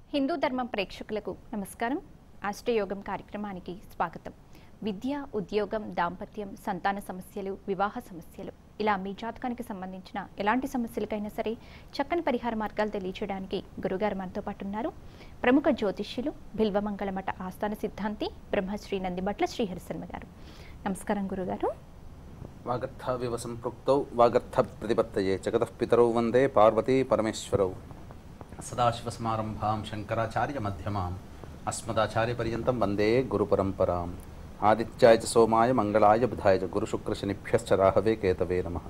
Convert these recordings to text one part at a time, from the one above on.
హిందూ ధర్మం ప్రేక్షకులకు నమస్కారం. ఆష్టయోగం కార్యక్రమానికి స్వాగతం. విద్య, ఉద్యోగం, దాంపత్యం, సంతాన సమస్యలు, వివాహ సమస్యలు ఇలా మీ జాతకానికి సంబంధించిన ఎలాంటి సమస్యలకైనా సరే చక్కని పరిహార మార్గాలు తెలియచేయడానికి గురుగారు మనతో పాటు ఉన్నారు. ప్రముఖ జ్యోతిష్యులు, బిల్వమంగళ మఠ ఆస్థాన సిద్ధాంతి బ్రహ్మశ్రీ నందిబట్ల శ్రీహరిశర్మ గారు. నమస్కారం గురుగారు. వాగర్థ వివ సంపృక్తౌ వాగర్థ ప్రతిపత్తయే జగతః పితరౌ వందే పార్వతీ పరమేశ్వరౌ. సదాశివసమారంభాం శంకరాచార్య మధ్యమాం అస్మదాచార్య పర్యంతం వందే గురుపరంపరాం. ఆదిత్యాయ చ సోమాయ మంగళాయ బుధాయ చ గురుశుక్రశనిభ్యశ్చ రాహవే కేతవే నమః.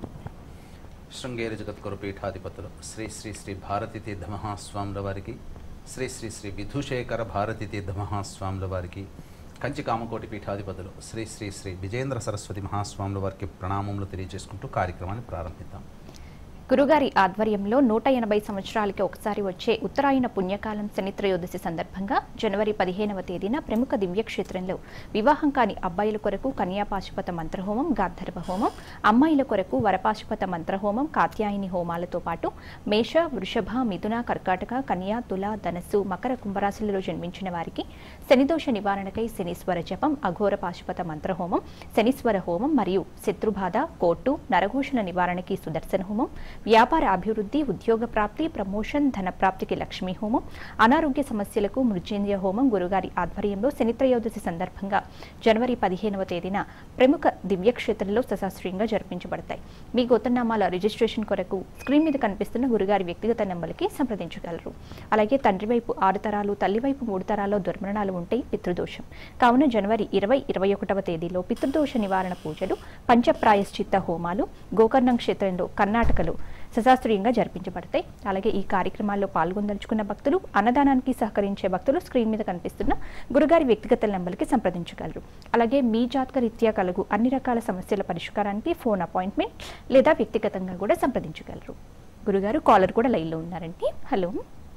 శృంగేరి జగద్గురు పీఠాధిపతులు శ్రీ శ్రీ శ్రీ భారతీ తీర్థ మహాస్వాముల వారికి, శ్రీ శ్రీ శ్రీ విధుశేఖర భారతీ తీర్థ మహాస్వాముల వారికి, కంచి కామకోటి పీఠాధిపతులు శ్రీ శ్రీ శ్రీ విజేంద్ర సరస్వతి మహాస్వాముల వారికి ప్రణామములు తెలియజేసుకుంటూ కార్యక్రమాన్ని ప్రారంభిద్దాం. గురుగారి ఆధ్వర్యంలో 180 సంవత్సరాలకి ఒకసారి వచ్చే ఉత్తరాయణ పుణ్యకాలం శని త్రయోదశి సందర్భంగా జనవరి 15వ తేదీన ప్రముఖ దివ్యక్షేత్రంలో వివాహం కాని అబ్బాయిల కొరకు కన్యాపాశుపత మంత్రహోమం, గాంధర్వ హోమం, అమ్మాయిల కొరకు వరపాశుపత మంత్రహోమం, కాత్యాయని హోమాలతో పాటు మేష, వృషభ, మిథున, కర్కాటక, కన్యా, తుల, ధనస్సు, మకర, కుంభరాశులలో జన్మించిన వారికి శనిదోష నివారణకై శనీశ్వర జపం, అఘోర పాశుపత మంత్రహోమం, శనీశ్వర హోమం మరియు శత్రుబాధ, కోర్టు, నరఘోషణ నివారణకి సుదర్శన హోమం, వ్యాపార అభివృద్ధి, ఉద్యోగ ప్రాప్తి, ప్రమోషన్, ధన ప్రాప్తికి లక్ష్మీ హోమం, అనారోగ్య సమస్యలకు మృత్యుంజయ హోమం గురుగారి ఆధ్వర్యంలో శని త్రయోదశి సందర్భంగా జనవరి 15వ తేదీన ప్రముఖ దివ్యక్షేత్రంలో సశాస్త్రీయంగా జరిపించబడతాయి. మీ గోత్రనామాల రిజిస్ట్రేషన్ కొరకు స్క్రీన్ మీద కనిపిస్తున్న గురుగారి వ్యక్తిగత నెంబర్కి సంప్రదించగలరు. అలాగే తండ్రి వైపు 6 తరాలు, తల్లి వైపు 3 తరాల్లో దుర్మరణాలు ఉంటే పితృదోషం. కావున జనవరి 20, 21వ తేదీలో పితృదోష నివారణ పూజలు, పంచప్రాయశ్చిత్త హోమాలు గోకర్ణం క్షేత్రంలో కర్ణాటకలో సశాస్త్రీయంగా జరిపించబడతాయి. అలాగే ఈ కార్యక్రమాల్లో పాల్గొందలుచుకున్న భక్తులు, అన్నదానానికి సహకరించే భక్తులు స్క్రీన్ మీద కనిపిస్తున్న గురుగారి వ్యక్తిగత నెంబర్కి సంప్రదించగలరు. అలాగే మీ జాతక రీత్యా కలుగు అన్ని రకాల సమస్యల పరిష్కారానికి ఫోన్ అపాయింట్మెంట్ లేదా వ్యక్తిగతంగా కూడా సంప్రదించగలరు. గురుగారు కాలర్ కూడా లైన్లో ఉన్నారండి. హలో.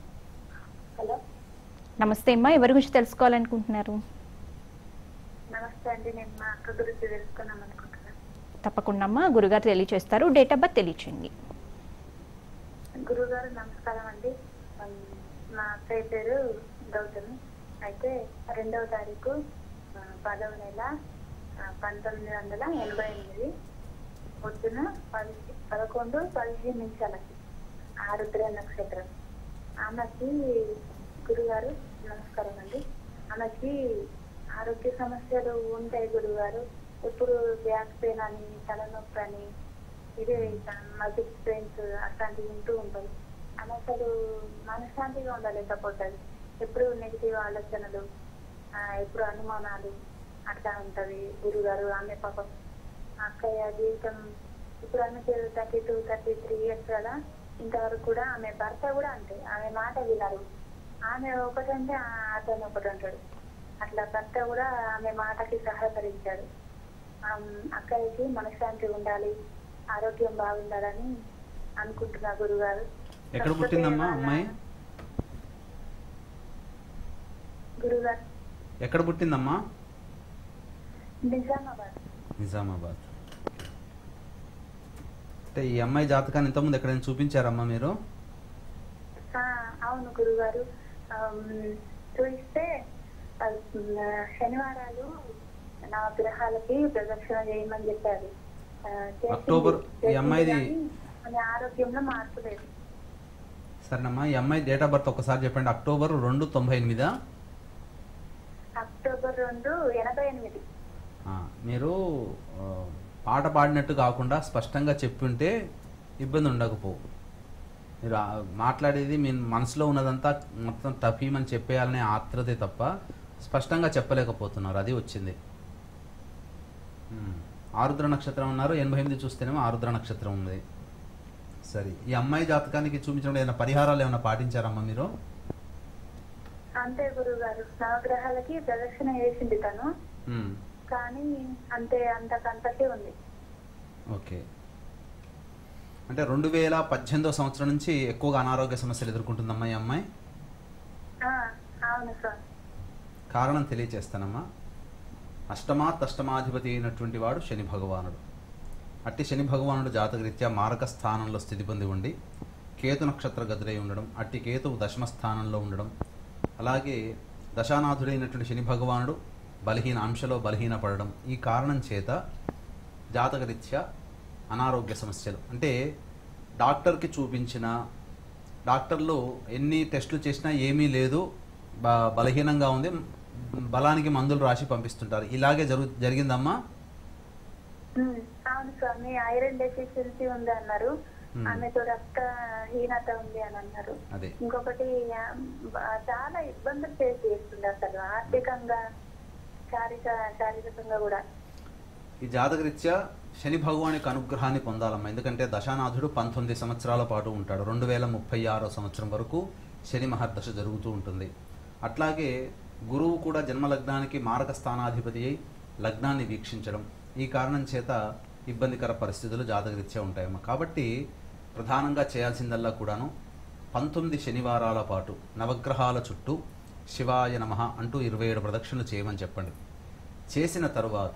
హలో, నమస్తే అమ్మా. ఎవరి గురించి తెలుసుకోవాలనుకుంటున్నారు? నమస్తే అండి. నేను మా అక్క గురించి తెలుసుకున్నాం అనుకుంటున్నాను. తప్పకుండా అమ్మా, గురుగారు తెలియచేస్తారు. డేట్ ఆఫ్ బర్త్ తెలియచేయండి. గురుగారు నమస్కారం అండి. మా అక్కయ్య పేరు గౌతమి. అయితే 2వ తారీఖు 10వ నెల 1988 పొద్దున 11:15 నిమిషాలకి ఆరుద్ర నక్షత్రం. ఆమెకి గురుగారు నమస్కారం అండి. ఆమెకి ఆరోగ్య సమస్యలు ఉంటాయి గురుగారు. ఎప్పుడు బ్యాక్ పెయిన్ అని, తలనొప్పి అని, ఇదే మల్టీ పెయిన్స్ అట్లాంటివి ఉంటూ ఉంటుంది. ఆమె అసలు మనశ్శాంతిగా ఉండలేకపోతుంది. ఎప్పుడు నెగిటివ్ ఆలోచనలు, ఎప్పుడు అనుమానాలు అట్లా ఉంటది గురుగారు. ఆమె పాపం అక్కయ్య జీవితం ఇప్పుడు ఆమెకు 32, 33 ఇయర్స్ కదా. ఇంతవరకు కూడా ఆమె భర్త కూడా అంతే, ఆమె మాట వినరు. ఆమె ఒకటంటే అతను ఒకటి అంటాడు. అట్లా భర్త కూడా ఆమె మాటకి సహకరించాడు. అక్కడికి మనశ్శాంతి ఉండాలి, ఆరోగ్యం బాగుండాలని అనుకుంటున్నా గురుగారు. ఎక్కడ పుట్టిందమ్మా అమ్మాయి? గురుగారు ఎక్కడ పుట్టిందమ్మా? నిజామాబాద్. నిజామాబాద్. అంటే ఈ అమ్మాయి జాతకాన్ని ఇంతకుముందు ఎక్కడైనా చూపించారమ్మా మీరు? అవును గురుగారు. చూస్తే శనివారాలు నా గ్రహాలకి ప్రదక్షిణ చేయమని చెప్పారు. అక్టోబర్. ఈ అమ్మాయిది ఆరోగ్యంలో మార్పు లేదు. సరేనమ్మా, ఈ అమ్మాయి డేట్ ఆఫ్ బర్త్ ఒకసారి చెప్పండి. అక్టోబర్ 2, 98. అక్టోబర్ 2, 88. మీరు పాట పాడినట్టు కాకుండా స్పష్టంగా చెప్పుంటే ఇబ్బంది ఉండకపోవు. మీరు మాట్లాడేది మీ మనసులో ఉన్నదంతా మొత్తం టఫీమని చెప్పేయాలనే ఆత్రతే తప్ప స్పష్టంగా చెప్పలేకపోతున్నారు. అది వచ్చింది. ఆరుద్ర నక్షత్రం ఉన్నారు. 88 చూస్తేనేమో ఆరుద్ర నక్షత్రం ఉంది. సరే, ఈ అమ్మాయి జాతకానికి చూపించడం ఏమైనా పరిహారాలు ఏమైనా పాటించారమ్మా మీరు? అంతే గురుగారు, నవగ్రహాలకి ప్రదక్షిణ చేసింది తను, కానీ అంతే అంతకంతకే ఉంది. ఓకే. అంటే 2018వ సంవత్సరం నుంచి ఎక్కువగా అనారోగ్య సమస్యలు ఎదుర్కొంటుందమ్మా ఈ అమ్మాయి? అవును సార్. కారణం తెలియచేస్తానమ్మా. అష్టమాధిపతి అయినటువంటి వాడు శని భగవానుడు. అట్టి శని భగవానుడు జాతకరీత్యా మారక స్థానంలో స్థితి పొంది ఉండి కేతు నక్షత్ర గదులై ఉండడం, అట్టి కేతువు దశమ స్థానంలో ఉండడం, అలాగే దశానాథుడైనటువంటి శని భగవానుడు అంశలో బలహీన పడడం, ఈ కారణం చేత జాతకరీత్యా అనారోగ్య సమస్యలు, అంటే డాక్టర్కి చూపించిన డాక్టర్లు ఎన్ని టెస్టులు చేసినా ఏమీ లేదు, బలహీనంగా ఉంది, బలానికి మందులు రాసి పంపిస్తుంటారు. ఇలాగే జరిగిందమ్మా? అవును స్వామి, ఐరన్ డెఫిషియన్సీ ఉంది అన్నారు, ఆమెతో రక్తహీనత ఉంది అని అన్నారు. ఇంకొకటి చాలా ఇబ్బందులు ఫేస్ చేస్తుంది, అసలు ఆర్థికంగా శారీరకంగా కూడా. ఈ జాతకరీత్యా శని భగవానికి అనుగ్రహాన్ని పొందాలమ్మా. ఎందుకంటే దశానాథుడు 19 సంవత్సరాల పాటు ఉంటాడు. 2036 సంవత్సరం వరకు శని మహర్దశ జరుగుతూ ఉంటుంది. అట్లాగే గురువు కూడా జన్మలగ్నానికి మారక స్థానాధిపతి అయి లగ్నాన్ని వీక్షించడం, ఈ కారణం చేత ఇబ్బందికర పరిస్థితులు జాతకరీత్యా ఉంటాయమ్మా. కాబట్టి ప్రధానంగా చేయాల్సిందల్లా కూడాను 19 శనివారాల పాటు నవగ్రహాల చుట్టూ శివాయ నమః అంటూ 27 ప్రదక్షిణలు చేయమని చెప్పండి. చేసిన తరువాత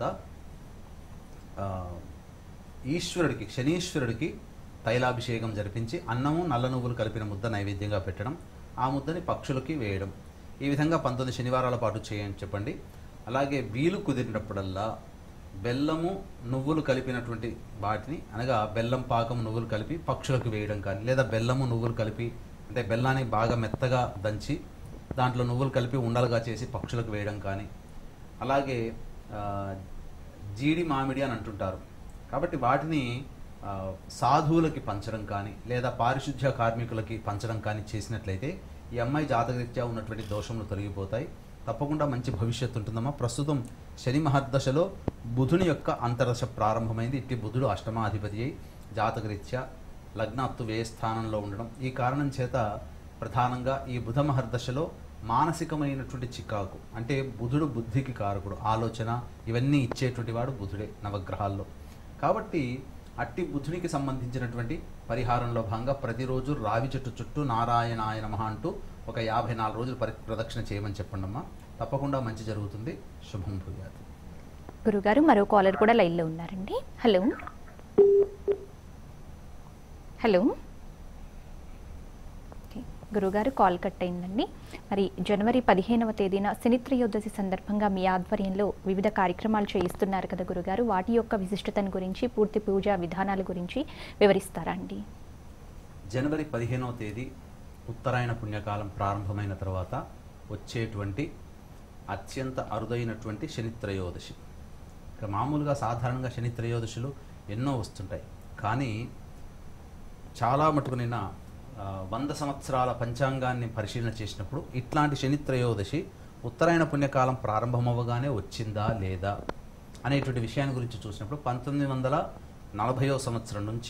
ఈశ్వరుడికి, శనీశ్వరుడికి తైలాభిషేకం జరిపించి అన్నము నల్ల నువ్వులు కలిపిన ముద్ద నైవేద్యంగా పెట్టడం, ఆ ముద్దని పక్షులకి వేయడం. ఈ విధంగా 19 శనివారాల పాటు చేయని చెప్పండి. అలాగే వీలు కుదిరినప్పుడల్లా బెల్లము నువ్వులు కలిపినటువంటి వాటిని, అనగా బెల్లం పాకం నువ్వులు కలిపి పక్షులకు వేయడం కానీ, లేదా బెల్లము నువ్వులు కలిపి, అంటే బెల్లాన్ని బాగా మెత్తగా దంచి దాంట్లో నువ్వులు కలిపి ఉండలుగా చేసి పక్షులకు వేయడం కానీ, అలాగే జీడి మామిడి అని అంటుంటారు కాబట్టి వాటిని సాధువులకి పంచడం కానీ, లేదా పారిశుద్ధ్య కార్మికులకి పంచడం కానీ చేసినట్లయితే ఈ అమ్మాయి జాతకరీత్యా ఉన్నటువంటి దోషములు తొలగిపోతాయి. తప్పకుండా మంచి భవిష్యత్తు ఉంటుందమ్మా. ప్రస్తుతం శని మహర్దశలో బుధుని యొక్క అంతర్దశ ప్రారంభమైంది. ఇట్టి బుధుడు అష్టమాధిపతి అయి జాతకరీత్యా లగ్నాత్తు వ్యయ స్థానంలో ఉండడం, ఈ కారణం చేత ప్రధానంగా ఈ బుధ మహర్దశలో మానసికమైనటువంటి చికాకు, అంటే బుధుడు బుద్ధికి కారకుడు, ఆలోచన ఇవన్నీ ఇచ్చేటువంటి వాడు బుధుడే నవగ్రహాల్లో. కాబట్టి అట్టి బుధునికి సంబంధించినటువంటి పరిహారంలో భాగంగా ప్రతిరోజు రావి చెట్టు చుట్టూ నారాయణాయ నమః అంటూ ఒక 54 రోజులు ప్రదక్షిణ చేయమని చెప్పండి అమ్మా. తప్పకుండా మంచి జరుగుతుంది. శుభం భూయాత్. గురుగారు, మరో కాలర్ కూడా లైన్లో ఉన్నారండి. హలో హలో గురుగారు, కాల్ కట్ అయిందండి. మరి జనవరి 15వ తేదీన శనిత్రయోదశి సందర్భంగా మీ ఆధ్వర్యంలో వివిధ కార్యక్రమాలు చేయిస్తున్నారు కదా గురుగారు, వాటి యొక్క విశిష్టతను గురించి, పూర్తి పూజా విధానాల గురించి వివరిస్తారా అండి? జనవరి 15వ తేదీ ఉత్తరాయణ పుణ్యకాలం ప్రారంభమైన తర్వాత వచ్చేటువంటి అత్యంత అరుదైనటువంటి శనిత్రయోదశి. ఇక మామూలుగా సాధారణంగా శనిత్రయోదశులు ఎన్నో వస్తుంటాయి, కానీ చాలా మటుకు నిన్న 100 సంవత్సరాల పంచాంగాన్ని పరిశీలన చేసినప్పుడు ఇట్లాంటి శనిత్రయోదశి ఉత్తరాయణ పుణ్యకాలం ప్రారంభమవ్వగానే వచ్చిందా లేదా అనేటువంటి విషయాన్ని గురించి చూసినప్పుడు 1940వ సంవత్సరం నుంచి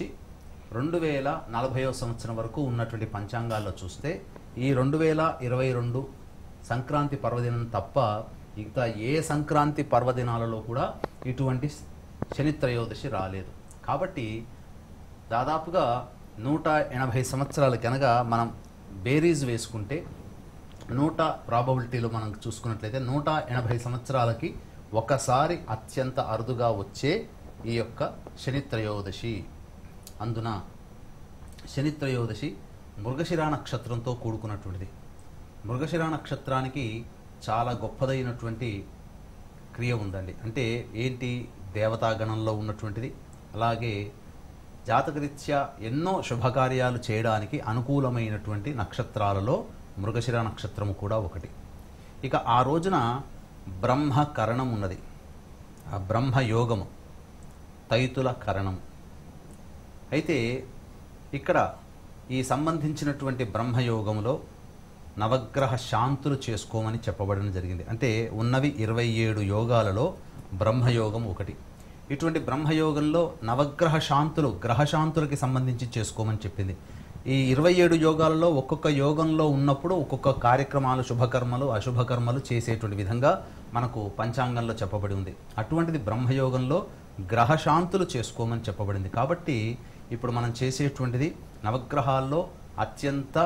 2040వ సంవత్సరం వరకు ఉన్నటువంటి పంచాంగాల్లో చూస్తే ఈ 2022 సంక్రాంతి పర్వదినం తప్ప ఇంకా ఏ సంక్రాంతి పర్వదినాలలో కూడా ఇటువంటి శనిత్రయోదశి రాలేదు. కాబట్టి దాదాపుగా 180 సంవత్సరాలు కనుక మనం బేరీజ్ వేసుకుంటే 100 ప్రాబబిలిటీలో మనం చూసుకున్నట్లయితే 180 సంవత్సరాలకి ఒకసారి అత్యంత అరుదుగా వచ్చే ఈ యొక్క శనిత్రయోదశి. అందున శనిత్రయోదశి మృగశిర నక్షత్రంతో కూడుకున్నటువంటిది. మృగశిర నక్షత్రానికి చాలా గొప్పదైనటువంటి క్రియ ఉందండి. అంటే ఏంటి? దేవతాగణంలో ఉన్నటువంటిది. అలాగే జాతకరీత్యా ఎన్నో శుభకార్యాలు చేయడానికి అనుకూలమైనటువంటి నక్షత్రాలలో మృగశిర నక్షత్రము కూడా ఒకటి. ఇక ఆ రోజున బ్రహ్మకరణం ఉన్నది. ఆ బ్రహ్మయోగము, తైతుల కరణం. అయితే ఇక్కడ ఈ సంబంధించినటువంటి బ్రహ్మయోగములో నవగ్రహ శాంతులు చేసుకోమని చెప్పబడడం జరిగింది. అంటే ఉన్నవి 27 యోగాలలో బ్రహ్మయోగం ఒకటి. ఇటువంటి బ్రహ్మయోగంలో నవగ్రహ శాంతులు, గ్రహశాంతులకి సంబంధించి చేసుకోమని చెప్పింది. ఈ 27 యోగాలలో ఒక్కొక్క యోగంలో ఉన్నప్పుడు ఒక్కొక్క కార్యక్రమాలు, శుభకర్మలు, అశుభకర్మలు చేసేటువంటి విధంగా మనకు పంచాంగంలో చెప్పబడి ఉంది. అటువంటిది బ్రహ్మయోగంలో గ్రహశాంతులు చేసుకోమని చెప్పబడింది. కాబట్టి ఇప్పుడు మనం చేసేటువంటిది నవగ్రహాల్లో అత్యంత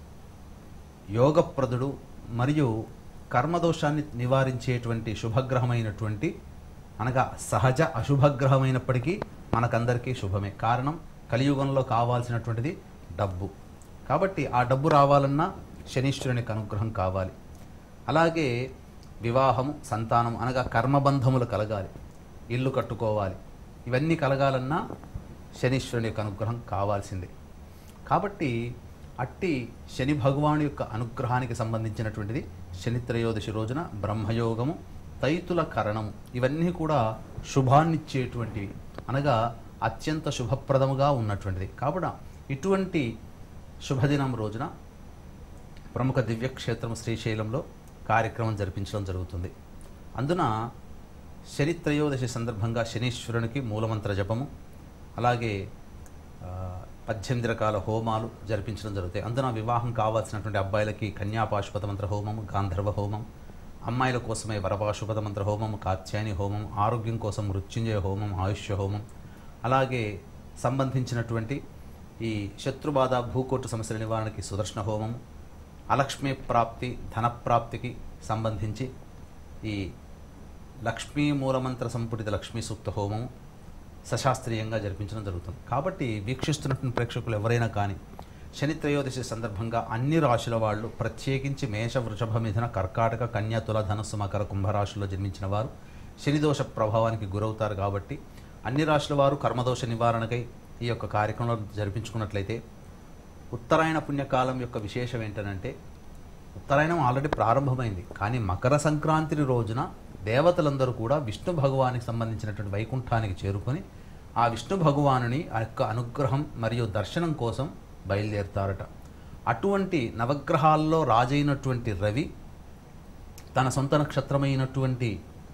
యోగప్రదుడు మరియు కర్మదోషాన్ని నివారించేటువంటి శుభగ్రహమైనటువంటి, అనగా సహజ అశుభగ్రహమైనప్పటికీ మనకందరికీ శుభమే. కారణం కలియుగంలో కావాల్సినటువంటిది డబ్బు. కాబట్టి ఆ డబ్బు రావాలన్నా శనీశ్వరునికి అనుగ్రహం కావాలి. అలాగే వివాహము, సంతానం అనగా కర్మబంధములు కలగాలి, ఇల్లు కట్టుకోవాలి, ఇవన్నీ కలగాలన్నా శనీశ్వరుని యొక్క అనుగ్రహం కావాల్సిందే. కాబట్టి అట్టి శని భగవాను యొక్క అనుగ్రహానికి సంబంధించినటువంటిది శని త్రయోదశి రోజున బ్రహ్మయోగము, తైతుల కరణము, ఇవన్నీ కూడా శుభాన్నిచ్చేటువంటివి, అనగా అత్యంత శుభప్రదముగా ఉన్నటువంటిది. కాబట్టి ఇటువంటి శుభదినం రోజున ప్రముఖ దివ్యక్షేత్రం శ్రీశైలంలో కార్యక్రమం జరిపించడం జరుగుతుంది. అందున శని త్రయోదశి సందర్భంగా శనీశ్వరునికి మూలమంత్ర జపము, అలాగే 18 రకాల హోమాలు జరిపించడం జరుగుతాయి. అందున వివాహం కావాల్సినటువంటి అబ్బాయిలకి కన్యాపాశుపత మంత్ర హోమం, గాంధర్వ హోమం, అమ్మాయిల కోసమే వరపాశుపత మంత్ర హోమం, కాత్యాయని హోమం, ఆరోగ్యం కోసం మృత్యుంజయ హోమం, ఆయుష్య హోమం, అలాగే సంబంధించినటువంటి ఈ శత్రుబాధ, భూకోటు సమస్యల నివారణకి సుదర్శన హోమం, అలక్ష్మీ ప్రాప్తి, ధనప్రాప్తికి సంబంధించి ఈ లక్ష్మీ మూలమంత్ర సంపుటిత లక్ష్మీ సూక్త హోమం సశాస్త్రీయంగా జరిపించడం జరుగుతుంది. కాబట్టి వీక్షిస్తున్నటువంటి ప్రేక్షకులు ఎవరైనా కానీ శని త్రయోదశి సందర్భంగా అన్ని రాశుల వాళ్ళు, ప్రత్యేకించి మేష, వృషభ, మిథున, కర్కాటక, కన్య, తుల, ధనస్సు, మకర, కుంభరాశుల్లో జన్మించిన వారు శనిదోష ప్రభావానికి గురవుతారు. కాబట్టి అన్ని రాశుల వారు కర్మదోష నివారణకై ఈ యొక్క కార్యక్రమంలో జరిపించుకున్నట్లయితే, ఉత్తరాయణ పుణ్యకాలం యొక్క విశేషం ఏంటంటే, ఉత్తరాయణం ఆల్రెడీ ప్రారంభమైంది, కానీ మకర సంక్రాంతి రోజున దేవతలందరూ కూడా విష్ణు భగవానికి సంబంధించినటువంటి వైకుంఠానికి చేరుకొని ఆ విష్ణు భగవానుని ఆ యొక్క అనుగ్రహం మరియు దర్శనం కోసం బయలుదేరుతారట. అటువంటి నవగ్రహాల్లో రాజైనటువంటి రవి తన సొంత నక్షత్రమైనటువంటి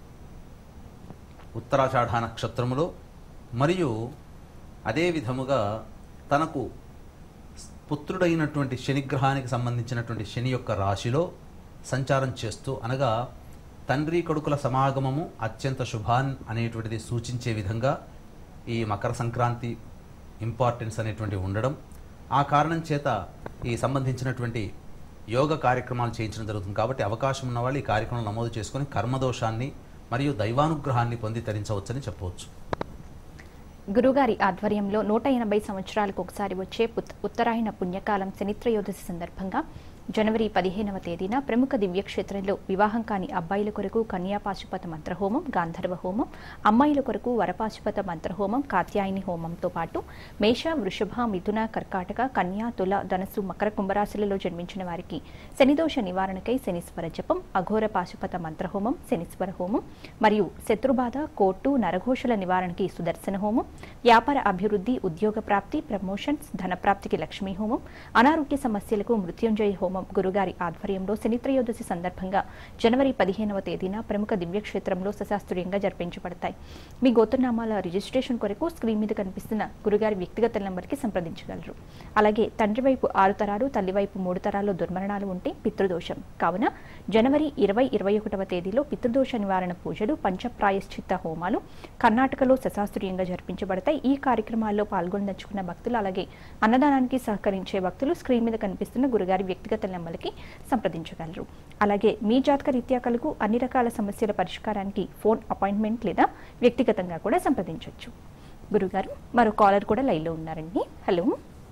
ఉత్తరాషాఢ నక్షత్రములో, మరియు అదే విధముగా తనకు పుత్రుడైనటువంటి శనిగ్రహానికి సంబంధించినటువంటి శని యొక్క రాశిలో సంచారం చేస్తూ, అనగా తండ్రి కొడుకుల సమాగమము అత్యంత శుభాన్ అనేటువంటిది సూచించే విధంగా ఈ మకర సంక్రాంతి ఇంపార్టెన్స్ అనేటువంటి ఉండడం, ఆ కారణం చేత ఈ సంబంధించినటువంటి యోగ కార్యక్రమాలు చేయించడం జరుగుతుంది. కాబట్టి అవకాశం ఉన్న వాళ్ళు ఈ కార్యక్రమం నమోదు చేసుకొని కర్మదోషాన్ని మరియు దైవానుగ్రహాన్ని పొంది తరించవచ్చని చెప్పవచ్చు. గురుగారి ఆధ్వర్యంలో 180 సంవత్సరాలకు ఒకసారి వచ్చే ఉత్తరాయణ పుణ్యకాలం శనిత్రయోదశి సందర్భంగా జనవరి 15వ తేదీన ప్రముఖ దివ్యక్షేత్రంలో వివాహం కాని అబ్బాయిల కొరకు కన్యాపాశుపత మంత్రహోమం, గాంధర్వ హోమం, అమ్మాయిల కొరకు వరపాశుపత మంత్రహోమం, కాత్యాయని హోమంతో పాటు మేష, వృషభ, మిథున, కర్కాటక, కన్యా, తుల, ధనస్సు, మకర, కుంభరాశులలో జన్మించిన వారికి శనిదోష నివారణకై శనీశ్వర జపం, అఘోర పాశుపత మంత్రహోమం, శనీశ్వర హోమం, మరియు శత్రుబాధ, కోర్టు, నరఘోషల నివారణకి సుదర్శన హోమం, వ్యాపార అభివృద్ధి, ఉద్యోగ ప్రాప్తి, ప్రమోషన్స్, ధనప్రాప్తికి లక్ష్మీ హోమం, అనారోగ్య సమస్యలకు మృత్యుంజయ హోమం గురుగారి ఆధ్వర్యంలో శనిత్రయోదశి సందర్భంగా జనవరి 15వ తేదీన ప్రముఖ దివ్యక్షేత్రంలో సశాస్త్రీయంగా జరిపించబడతాయి. మీ గోత్రనామాల రిజిస్ట్రేషన్ కొరకు స్క్రీన్ మీద కనిపిస్తున్న గురుగారి వ్యక్తిగత నంబర్కి సంప్రదించగలరు. అలాగే తండ్రి వైపు 6 తరాలు, తల్లి వైపు 3 తరాల్లో దుర్మరణాలు ఉంటే పితృదోషం కావున జనవరి 20-21వ తేదీలో పితృదోష నివారణ పూజలు, పంచప్రాయశ్చిత్త హోమాలు కర్ణాటకలో సశాస్త్రీయంగా జరిపించబడతాయి. ఈ కార్యక్రమాల్లో పాల్గొనదలుచుకున్న భక్తులు, అలాగే అన్నదానానికి సహకరించే భక్తులు స్క్రీన్ మీద కనిపిస్తున్న గురుగారి వ్యక్తిగత నెంబర్కి సంప్రదించగలరు. అలాగే మీ జాతక రీత్యా కలుగు అన్ని రకాల సమస్యల పరిష్కారానికి ఫోన్ అపాయింట్మెంట్ లేదా వ్యక్తిగతంగా కూడా సంప్రదించవచ్చు. గురుగారు, మరో కాలర్ కూడా లైన్లో ఉన్నారండి. హలో.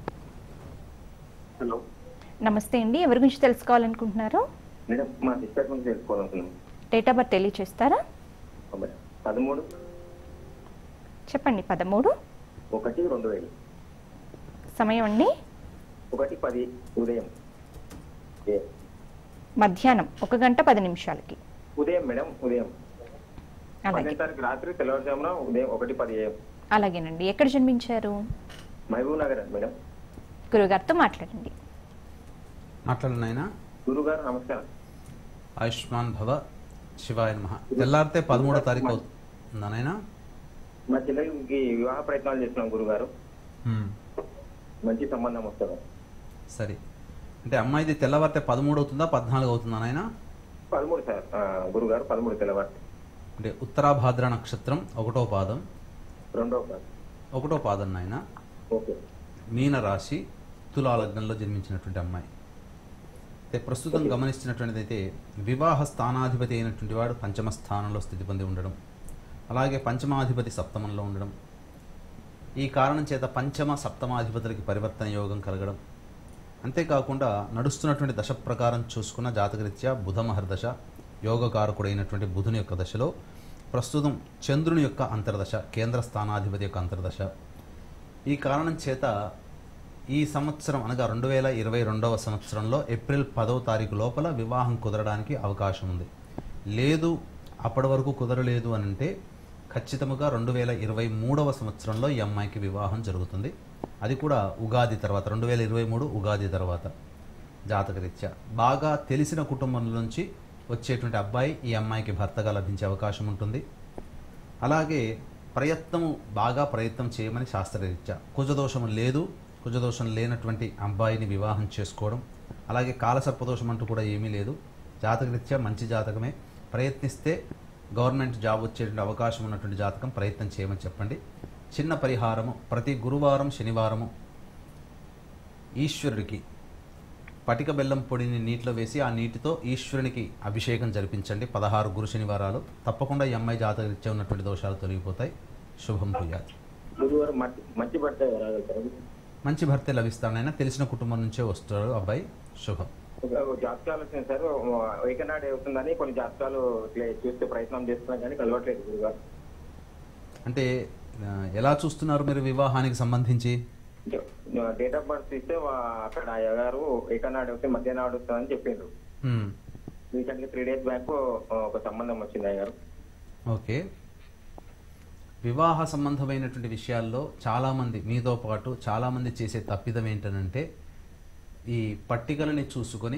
హలో, నమస్తే అండి. ఎవరి గురించి తెలుసుకోవాలనుకుంటున్నారో? మేడం, మా సిస్టర్ గురించి తెలుసుకోవాలనుకున్నాను. డేట్ ఆఫ్ బర్త్ తెలియచేస్తారా? 13 చెప్పండి. 13/1/2000. సమయం అండి? 1:10 ఉదయం. మధ్యాహ్నం 1:10 ఉదయం మేడం, ఉదయం. అలాగే 12 తారీఖు రాత్రి తెల్లవారుజామున ఉదయం 1:10 AM. అలాగేనండి. ఎక్కడ జన్మించారు? Mahabubnagar madam. గురుగారితో మాట్లాడండి. మాట్లాడినైనా గురుగారు నమస్కారం. ఆయుష్మాన్ భవ, శివాయ నమః. తెల్లారితే 13వ తారీఖు అవుతుందనైనా? మా చెల్లెలకి వివాహ ప్రయత్నాలు చేస్తున్నాం గురుగారు. మంచి సంబంధం వస్తుంది. సరే, అంటే అమ్మాయిది తెల్లవారితే 13 అవుతుందా 14 అవుతుందా నాయన? 13 సార్. గురుగారు 13 తెల్లవారు. అంటే ఉత్తరాభాద్ర నక్షత్రం 1వ పాదం, 2వ పాదం. 1వ పాదం నాయన. ఓకే. మీన రాశి, తులా లగ్నంలో జన్మించినటువంటి అమ్మాయి. అయితే ప్రస్తుతం గమనిస్తున్నటువంటిది అయితే వివాహ స్థానాధిపతి అయినటువంటి వాడు పంచమ స్థానంలో స్థితి పొంది ఉండడం, అలాగే పంచమాధిపతి సప్తమంలో ఉండడం, ఈ కారణం చేత పంచమ సప్తమాధిపతులకి పరివర్తన యోగం కలగడం, అంతేకాకుండా నడుస్తున్నటువంటి దశ ప్రకారం చూసుకున్న జాతకరీత్యా బుధ మహర్దశ యోగకారకుడైనటువంటి బుధుని యొక్క దశలో ప్రస్తుతం చంద్రుని యొక్క అంతర్దశ, కేంద్ర స్థానాధిపతి యొక్క అంతర్దశ. ఈ కారణం చేత ఈ సంవత్సరం అనగా 2022వ సంవత్సరంలో ఏప్రిల్ 10వ తారీఖు లోపల వివాహం కుదరడానికి అవకాశం ఉంది. లేదు అప్పటి వరకు కుదరలేదు అని అంటే ఖచ్చితంగా 2023వ సంవత్సరంలో ఈ అమ్మాయికి వివాహం జరుగుతుంది. అది కూడా ఉగాది తర్వాత, 2023 ఉగాది తర్వాత. జాతకరీత్యా బాగా తెలిసిన కుటుంబం నుంచి వచ్చేటువంటి అబ్బాయి ఈ అమ్మాయికి భర్తగా లభించే అవకాశం ఉంటుంది. అలాగే బాగా ప్రయత్నం చేయమని శాస్త్రరీత్యా. కుజదోషం లేదు, కుజదోషం లేనటువంటి అబ్బాయిని వివాహం చేసుకోవడం. అలాగే కాలసర్పదోషం అంటూ కూడా ఏమీ లేదు. జాతకరీత్యా మంచి జాతకమే. ప్రయత్నిస్తే గవర్నమెంట్ జాబ్ వచ్చేటువంటి అవకాశం ఉన్నటువంటి జాతకం, ప్రయత్నం చేయమని చెప్పండి. చిన్న పరిహారము, ప్రతి గురువారం శనివారము ఈశ్వరుడికి పటిక బెల్లం పొడిని నీటిలో వేసి ఆ నీటితో ఈశ్వరునికి అభిషేకం జరిపించండి. 16 గురు శనివారాలు. తప్పకుండా ఈ అమ్మాయి జాతకరీత్యా ఉన్నటువంటి దోషాలు తొలగిపోతాయి. శుభం భూయాత్. మంచి భర్తే లభిస్తాడైనా తెలిసిన కుటుంబం నుంచే వస్తాడు అబ్బాయి. శుభం. జాతకాలు వచ్చినాయి సార్, ఏకనాడు అవుతుందని కొన్ని జాతకాలు చూస్తే ప్రయత్నం చేస్తున్నాం కానీ కలవట్లేదు గురుగారు. అంటే ఎలా చూస్తున్నారు మీరు వివాహానికి సంబంధించి? డేట్ ఆఫ్ బర్త్ ఇస్తే అక్కడ అయ్యగారు ఏకనాడు వస్తే మధ్యాహ్నం వస్తుందని చెప్పిండ్రు. రీసెంట్గా 3 days బ్యాక్ ఒక సంబంధం వచ్చింది అయ్యగారు. ఓకే. వివాహ సంబంధమైనటువంటి విషయాల్లో చాలామంది, మీతో పాటు చాలామంది చేసే తప్పిదం ఏంటనంటే ఈ పట్టికలని చూసుకొని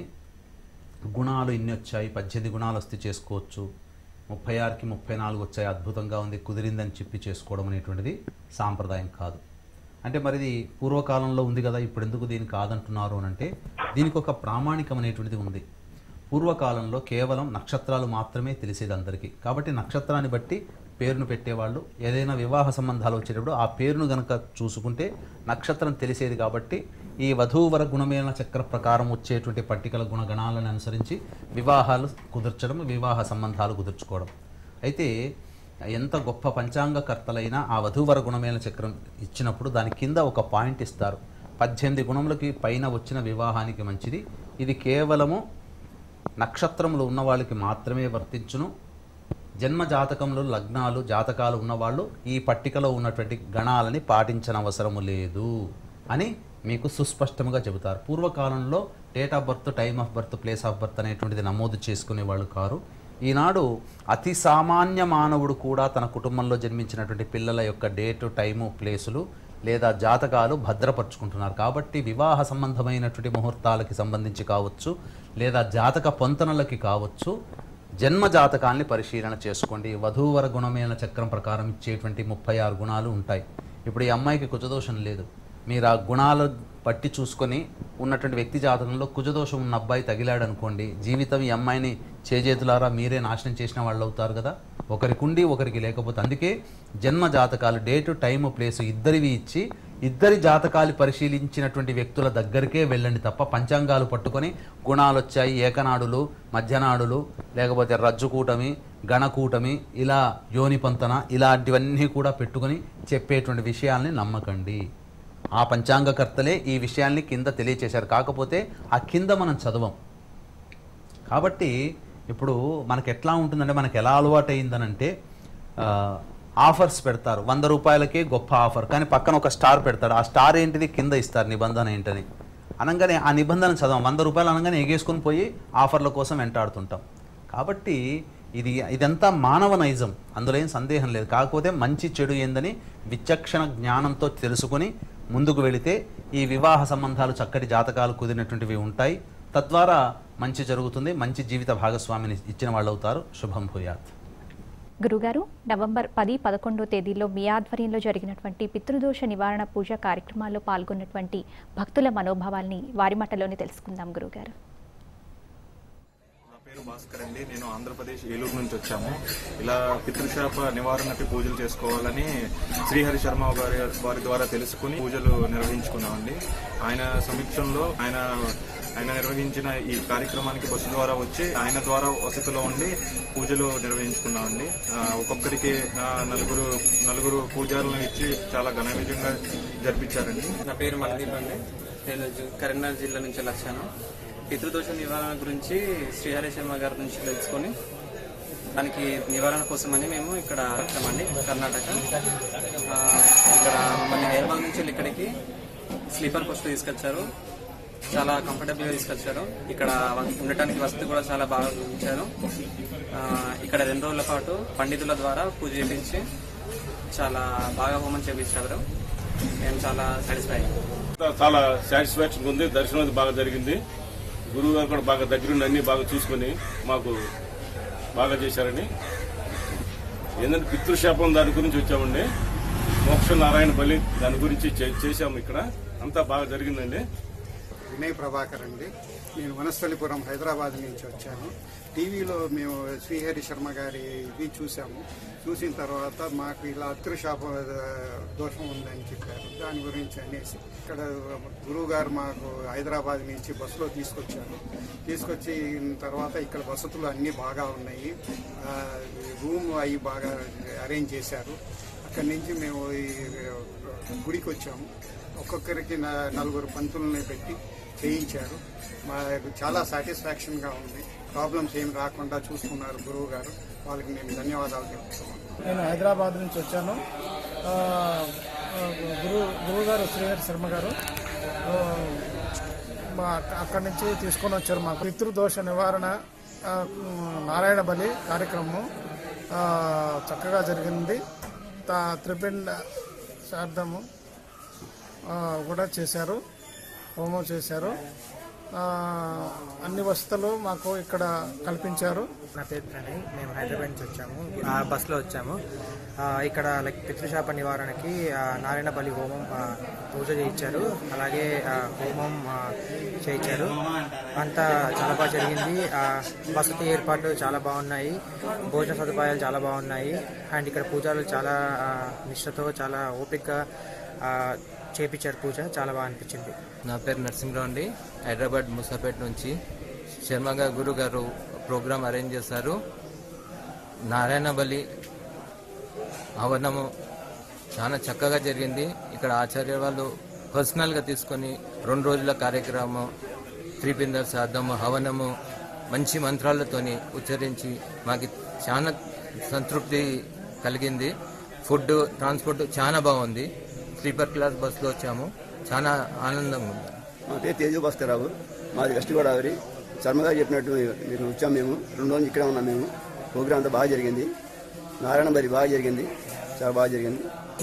గుణాలు ఇన్ని వచ్చాయి, 18 గుణాలు వస్తే చేసుకోవచ్చు, 36కి 34 వచ్చాయి, అద్భుతంగా ఉంది, కుదిరిందని చెప్పి చేసుకోవడం అనేటువంటిది సాంప్రదాయం కాదు. అంటే మరిది పూర్వకాలంలో ఉంది కదా, ఇప్పుడు ఎందుకు దీన్ని కాదంటున్నారు అని అంటే దీనికి ఒక ప్రామాణికం అనేటువంటిది ఉంది. పూర్వకాలంలో కేవలం నక్షత్రాలు మాత్రమే తెలిసేది అందరికీ. కాబట్టి నక్షత్రాన్ని బట్టి పేరును పెట్టేవాళ్ళు. ఏదైనా వివాహ సంబంధాలు వచ్చేటప్పుడు ఆ పేరును గనక చూసుకుంటే నక్షత్రం తెలిసేది. కాబట్టి ఈ వధూవర గుణమేళన చక్ర ప్రకారం వచ్చేటువంటి పట్టికల గుణగణాలను అనుసరించి వివాహాలు కుదర్చడం, వివాహ సంబంధాలు కుదుర్చుకోవడం. అయితే ఎంత గొప్ప పంచాంగకర్తలైనా ఆ వధూవర గుణమేళన చక్రం ఇచ్చినప్పుడు దాని కింద ఒక పాయింట్ ఇస్తారు. 18 గుణములకి పైన వచ్చిన వివాహానికి మంచిది. ఇది కేవలము నక్షత్రములు ఉన్న వాళ్ళకి మాత్రమే వర్తించును. జన్మ జాతకంలో లగ్నాలు జాతకాలు ఉన్నవాళ్ళు ఈ పట్టికలో ఉన్నటువంటి గణాలని పాటించనవసరము లేదు అని మీకు సుస్పష్టంగా చెబుతారు. పూర్వకాలంలో date of birth, time of birth, place of birth అనేటువంటిది నమోదు చేసుకునే వాళ్ళు కారు. ఈనాడు అతి సామాన్య మానవుడు కూడా తన కుటుంబంలో జన్మించినటువంటి పిల్లల యొక్క డేటు, టైము, ప్లేసులు లేదా జాతకాలు భద్రపరుచుకుంటున్నారు. కాబట్టి వివాహ సంబంధమైనటువంటి ముహూర్తాలకి సంబంధించి కావచ్చు, లేదా జాతక పొంతనలకి కావచ్చు, జన్మ జాతకాన్ని పరిశీలన చేసుకోండి. వధూవర గుణమేళన చక్రం ప్రకారం ఇచ్చేటువంటి 36 గుణాలు ఉంటాయి. ఇప్పుడు ఈ అమ్మాయికి కుజదోషం లేదు. మీరు ఆ గుణాలు పట్టి చూసుకొని ఉన్నటువంటి వ్యక్తి జాతకంలో కుజదోషం ఉన్న అబ్బాయి తగిలాడు అనుకోండి, జీవితం ఈ అమ్మాయిని చేజేతులారా మీరే నాశనం చేసిన వాళ్ళు అవుతారు కదా. ఒకరికి ఉండి ఒకరికి లేకపోతే, అందుకే జన్మ జాతకాలు డేటు, టైము, ప్లేసు ఇద్దరివి ఇచ్చి ఇద్దరి జాతకాలు పరిశీలించినటువంటి వ్యక్తుల దగ్గరికే వెళ్ళండి తప్ప పంచాంగాలు పట్టుకొని గుణాలు వచ్చాయి, ఏకనాడులు, మధ్యనాడులు, లేకపోతే రజ్జుకూటమి, గణకూటమి, ఇలా యోని పంతన, ఇలాంటివన్నీ కూడా పెట్టుకొని చెప్పేటువంటి విషయాల్ని నమ్మకండి. ఆ పంచాంగకర్తలే ఈ విషయాల్ని కింద తెలియచేశారు. కాకపోతే ఆ కింద మనం చదవం. కాబట్టి ఇప్పుడు మనకు ఎట్లా ఉంటుందంటే, మనకు ఎలా అలవాటు అయిందనంటే ఆఫర్స్ పెడతారు. 100 రూపాయలకే గొప్ప ఆఫర్, కానీ పక్కన ఒక స్టార్ పెడతాడు. ఆ స్టార్ ఏంటిది కింద ఇస్తారు నిబంధన ఏంటని. అనగానే ఆ నిబంధన చదవం. 100 రూపాయలు అనగానే ఎగేసుకొని పోయి ఆఫర్ల కోసం వెంటాడుతుంటాం. కాబట్టి ఇదంతా మానవ నైజం, అందులో ఏం సందేహం లేదు. కాకపోతే మంచి చెడు ఏందని విచక్షణ జ్ఞానంతో తెలుసుకుని ముందుకు వెళితే ఈ వివాహ సంబంధాలు చక్కటి జాతకాలు కుదిరినటువంటివి ఉంటాయి. తద్వారా మంచి జరుగుతుంది, మంచి జీవిత భాగస్వామిని ఇచ్చిన వాళ్ళు అవుతారు. శుభం భూయాత్. గురుగారు, నవంబర్ 10, 11 తేదీల్లో మీ ఆధ్వర్యంలో జరిగినటువంటి పితృదోష నివారణ పూజ కార్యక్రమాల్లో పాల్గొన్నటువంటి భక్తుల మనోభావాల్ని వారి మాటలోనే తెలుసుకుందాం. గురుగారు, నా పేరు భాస్కర్ అండి. నేను ఆంధ్రప్రదేశ్ ఏలూరు నుంచి వచ్చాము. ఇలా పితృశాప నివారణకి పూజలు చేసుకోవాలని శ్రీహరి శర్మ వారి ద్వారా తెలుసుకుని పూజలు నిర్వహించుకున్నామండి. ఆయన సమీక్షంలో ఆయన నిర్వహించిన ఈ కార్యక్రమానికి బస్సు ద్వారా వచ్చి ఆయన ద్వారా వసతిలో ఉండి పూజలు నిర్వహించుకున్నామండి. ఒక్కొక్కరికి నలుగురు పూజారులను ఇచ్చి చాలా ఘన విజయంగా జరిపించారండి. నా పేరు మల్దీప్ అండి. నేను కరీంనగర్ జిల్లా నుంచి వచ్చాను. పితృదోష నివారణ గురించి శ్రీహరి శర్మ గారి నుంచి తెలుసుకొని దానికి నివారణ కోసమని మేము ఇక్కడ వచ్చామండి కర్ణాటక. ఇక్కడ కొన్ని హైదరాబాద్ నుంచి ఇక్కడికి స్లీపర్ కోచ్ తీసుకొచ్చారు. చాలా కంఫర్టబుల్గా తీసుకొచ్చారు. ఇక్కడ ఉండటానికి వసతి కూడా చాలా బాగా ఇచ్చారు. ఇక్కడ 2 రోజుల పాటు పండితుల ద్వారా పూజ చేయించి చాలా బాగా హోమం చేయించారు. మేము చాలా చాలా సాటిస్ఫాక్షన్ ఉంది. దర్శనం బాగా జరిగింది. గురువు గారు కూడా బాగా దగ్గరుండి అన్ని బాగా చూసుకుని మాకు బాగా చేశారని. ఏంటంటే పితృశాపం దాని గురించి వచ్చామండి. మోక్ష నారాయణ బలి దాని గురించి చేశాము. ఇక్కడ అంతా బాగా జరిగిందండి. వినయ్ ప్రభాకర్ అండి. నేను వనస్థలిపురం హైదరాబాద్ నుంచి వచ్చాను. టీవీలో మేము శ్రీహరి శర్మ గారి ఇది చూసాము. చూసిన తర్వాత మాకు ఇలా పితృశాప దోషం ఉందని చెప్పారు. దాని గురించి అనేసి ఇక్కడ గురువు గారు మాకు హైదరాబాద్ నుంచి బస్సులో తీసుకొచ్చారు. తీసుకొచ్చిన తర్వాత ఇక్కడ వసతులు అన్నీ బాగా ఉన్నాయి. రూమ్ అవి బాగా అరేంజ్ చేశారు. అక్కడి నుంచి మేము ఈ గుడికి వచ్చాము. ఒక్కొక్కరికి 4 పంతులని పెట్టి చేయించారు. మాకు చాలా సాటిస్ఫాక్షన్గా ఉంది. ప్రాబ్లమ్స్ ఏమి రాకుండా చూసుకున్నారు గురువు గారు. వాళ్ళకి నేను ధన్యవాదాలు చెప్తున్నాను. నేను హైదరాబాద్ నుంచి వచ్చాను. గురువు గారు శ్రీహరి శర్మ గారు అక్కడి నుంచి తీసుకొని వచ్చారు. మా పితృదోష నివారణ నారాయణ బలి కార్యక్రమం చక్కగా జరిగింది. త్రిపిండ శ్రాద్ధము కూడా చేశారు, హోమం చేశారు. అన్ని వసతులు మాకు ఇక్కడ కల్పించారు. నా పేరు ప్రణయ్. మేము హైదరాబాద్ నుంచి వచ్చాము. బస్సులో వచ్చాము. ఇక్కడ పితృశాప నివారణకి నారాయణ బలి హోమం పూజ చేయించారు. అలాగే హోమం చేయించారు. అంతా చాలా బాగా జరిగింది. వసతి ఏర్పాట్లు చాలా బాగున్నాయి. భోజన సదుపాయాలు చాలా బాగున్నాయి. అండ్ ఇక్కడ పూజలు చాలా నిష్ఠతో చాలా ఓపికగా చేపించారు. పూజ చాలా బాగా అనిపించింది. నా పేరు నరసింహరావు అండి. హైదరాబాద్ ముసాపేట నుంచి శర్మగా గురు గారు ప్రోగ్రామ్ అరేంజ్ చేశారు. నారాయణ బలి హవనము చాలా చక్కగా జరిగింది. ఇక్కడ ఆచార్య వాళ్ళు పర్సనల్గా తీసుకొని 2 రోజుల కార్యక్రమం, త్రిపిండ శ్రాద్ధము, హవనము మంచి మంత్రాలతోని ఉచ్చరించి మాకు చాలా సంతృప్తి కలిగింది. ఫుడ్, ట్రాన్స్పోర్ట్ చాలా బాగుంది. స్లీపర్ క్లాస్ బస్సులో వచ్చాము. చాలా ఆనందంగా ఉంది. మా పేరు తేజు భాస్కరరావు. మాది వెస్ట్ గోదావరి. శర్మగారు చెప్పినట్టు మీరు వచ్చాము. మేము 2 రోజులు ఇక్కడే ఉన్నాం. మేము ప్రోగ్రాం అంతా బాగా జరిగింది. నారాయణ బలి బాగా జరిగింది. చాలా బాగా జరిగింది.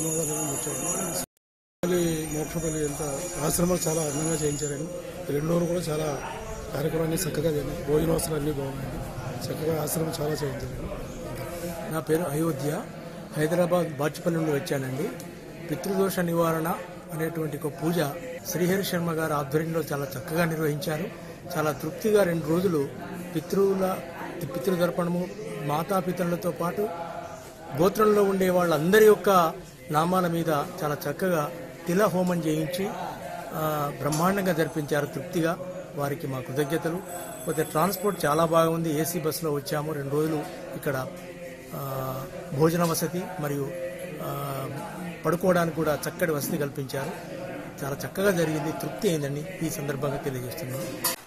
మోక్షపల్లి ఎంత ఆశ్రమాలు చాలా అందంగా చేయించారండి. 2 రోజులు కూడా చాలా కార్యక్రమాన్ని చక్కగా జరిగింది. భోజన వసతులు అన్నీ బాగున్నాయండి. చక్కగా ఆశ్రమం చాలా చేయించారండి. నా పేరు అయోధ్య. హైదరాబాద్ బాచిపల్లి నుండి వచ్చానండి. పితృదోష నివారణ అనేటువంటి ఒక పూజ శ్రీహరి శర్మ గారి ఆధ్వర్యంలో చాలా చక్కగా నిర్వహించారు. చాలా తృప్తిగా 2 రోజులు పితృదర్పణము, మాతాపితరులతో పాటు గోత్రంలో ఉండే వాళ్ళందరి యొక్క నామాల మీద చాలా చక్కగా తిల హోమం చేయించి బ్రహ్మాండంగా జరిపించారు. తృప్తిగా వారికి మా కృతజ్ఞతలు. పోతే ట్రాన్స్పోర్ట్ చాలా బాగుంది. ఏసీ బస్సులో వచ్చాము. 2 రోజులు ఇక్కడ భోజన వసతి మరియు పడుకోవడానికి కూడా చక్కటి వసతి కల్పించారు. చాలా చక్కగా జరిగింది. తృప్తి అయిందండి. ఈ సందర్భంగా తెలియజేస్తున్నాను.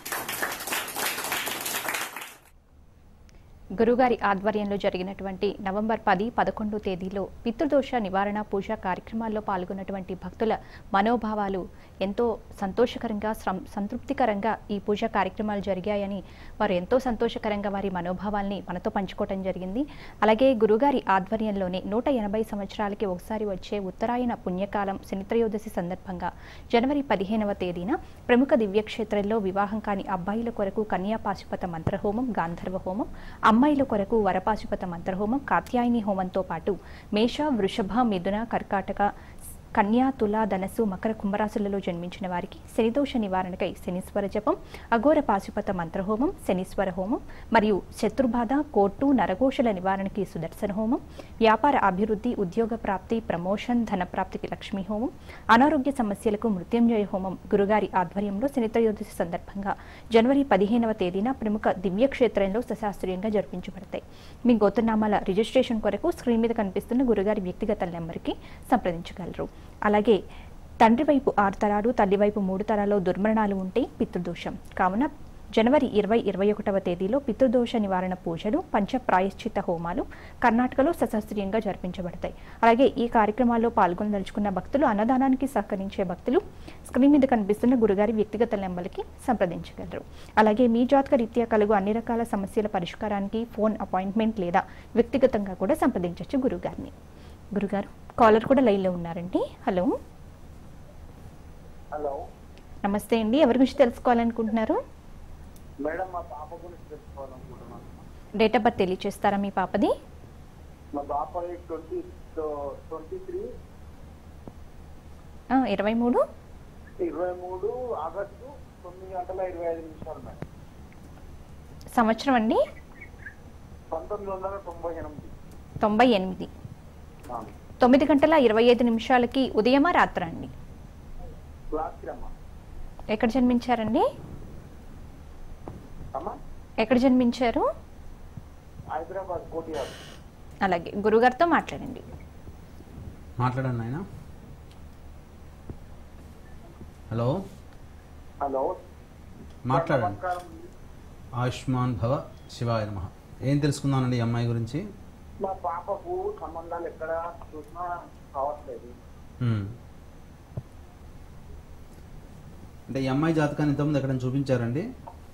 గురుగారి ఆధ్వర్యంలో జరిగినటువంటి నవంబర్ 10, 11 తేదీలో పితృదోష నివారణ పూజా కార్యక్రమాల్లో పాల్గొన్నటువంటి భక్తుల మనోభావాలు ఎంతో సంతోషకరంగా, సంతృప్తికరంగా ఈ పూజా కార్యక్రమాలు జరిగాయని వారు ఎంతో సంతోషకరంగా వారి మనోభావాల్ని మనతో పంచుకోవడం జరిగింది. అలాగే గురుగారి ఆధ్వర్యంలోనే 180 సంవత్సరాలకి ఒకసారి వచ్చే ఉత్తరాయణ పుణ్యకాలం శనిత్రయోదశి సందర్భంగా జనవరి 15వ తేదీన ప్రముఖ దివ్యక్షేత్రంలో వివాహం కాని అబ్బాయిల కొరకు కన్యా పాశుపత మంత్రహోమం, గాంధర్వ హోమం, అమ్మాయిల కొరకు వరపాశుపత మంత్రహోమం, కాత్యాయని హోమంతో పాటు మేష, వృషభ, మిథున, కర్కాటక, కన్యా, తుల, ధనస్సు, మకర, కుంభరాశులలో జన్మించిన వారికి శనిదోష నివారణకై శనీశ్వర జపం, అఘోర పాశుపత మంత్రహోమం, శనీశ్వర హోమం మరియు శత్రుబాధ, కోర్టు, నరఘోషల నివారణకి సుదర్శన హోమం, వ్యాపార అభివృద్ధి, ఉద్యోగ ప్రాప్తి, ప్రమోషన్, ధన ప్రాప్తికి లక్ష్మీ హోమం, అనారోగ్య సమస్యలకు మృత్యుంజయ హోమం గురుగారి ఆధ్వర్యంలో శనిత్రయోదశి సందర్భంగా జనవరి 15వ తేదీన ప్రముఖ దివ్యక్షేత్రంలో సశాస్త్రీయంగా జరిపించబడతాయి. మీ గోత్రనామాల రిజిస్ట్రేషన్ కొరకు స్క్రీన్ మీద కనిపిస్తున్న గురుగారి వ్యక్తిగత నెంబర్కి సంప్రదించగలరు. అలాగే తండ్రి వైపు 6 తరాలు తల్లి వైపు 3 తరాల్లో దుర్మరణాలు ఉంటే పితృదోషం. కావున జనవరి 20-21వ తేదీలో పితృదోష నివారణ పూజలు, పంచ ప్రాయశ్చిత్త హోమాలు కర్ణాటకలో సశాస్త్రీయంగా జరిపించబడతాయి. అలాగే ఈ కార్యక్రమాల్లో పాల్గొనదలుచుకున్న భక్తులు, అన్నదానానికి సహకరించే భక్తులు స్క్రీన్ మీద కనిపిస్తున్న గురుగారి వ్యక్తిగత నెంబర్కి సంప్రదించగలరు. అలాగే మీ జాతక రీత్యా కలుగు అన్ని రకాల సమస్యల పరిష్కారానికి ఫోన్ అపాయింట్మెంట్ లేదా వ్యక్తిగతంగా కూడా సంప్రదించవచ్చు గురుగారిని. గురుగారు, కాలర్ కూడా లైన్లో ఉన్నారండి. హలో. హలో, నమస్తే అండి. ఎవరి గురించి తెలుసుకోవాలనుకుంటున్నారు? మేడం, మా పాప గురించి తెలుసుకోవాలనుకుంటున్నాను. డేట్ ఆఫ్ బర్త్ తెలియచేస్తారా మీ పాపది? మా పాప 23 ఆగస్టు 9:25 మేడం. సంవత్సరం అండి? 1998. 98. 9:25 ఉదయమా రాత్రా అండి? ఎక్కడ జన్మించారండి? ఎక్కడ జన్మించారు? హైదరాబాద్ కోటియార్. అలాగే గురుగారితో మాట్లాడండి. ఆయన. హలో. హలో, మాట్లాడండి. ఆయుష్మాన్ భవ, శివాయ నమః. ఏం తెలుసుకుందానండి ఈ అమ్మాయి గురించి? మా పాపకు సంబంధాలు ఎక్కడ చూసినా కావట్లేదు. అంటే ఈ అమ్మాయి జాతకాన్ని ఇంతకుముందు ఎక్కడైనా చూపించారండి?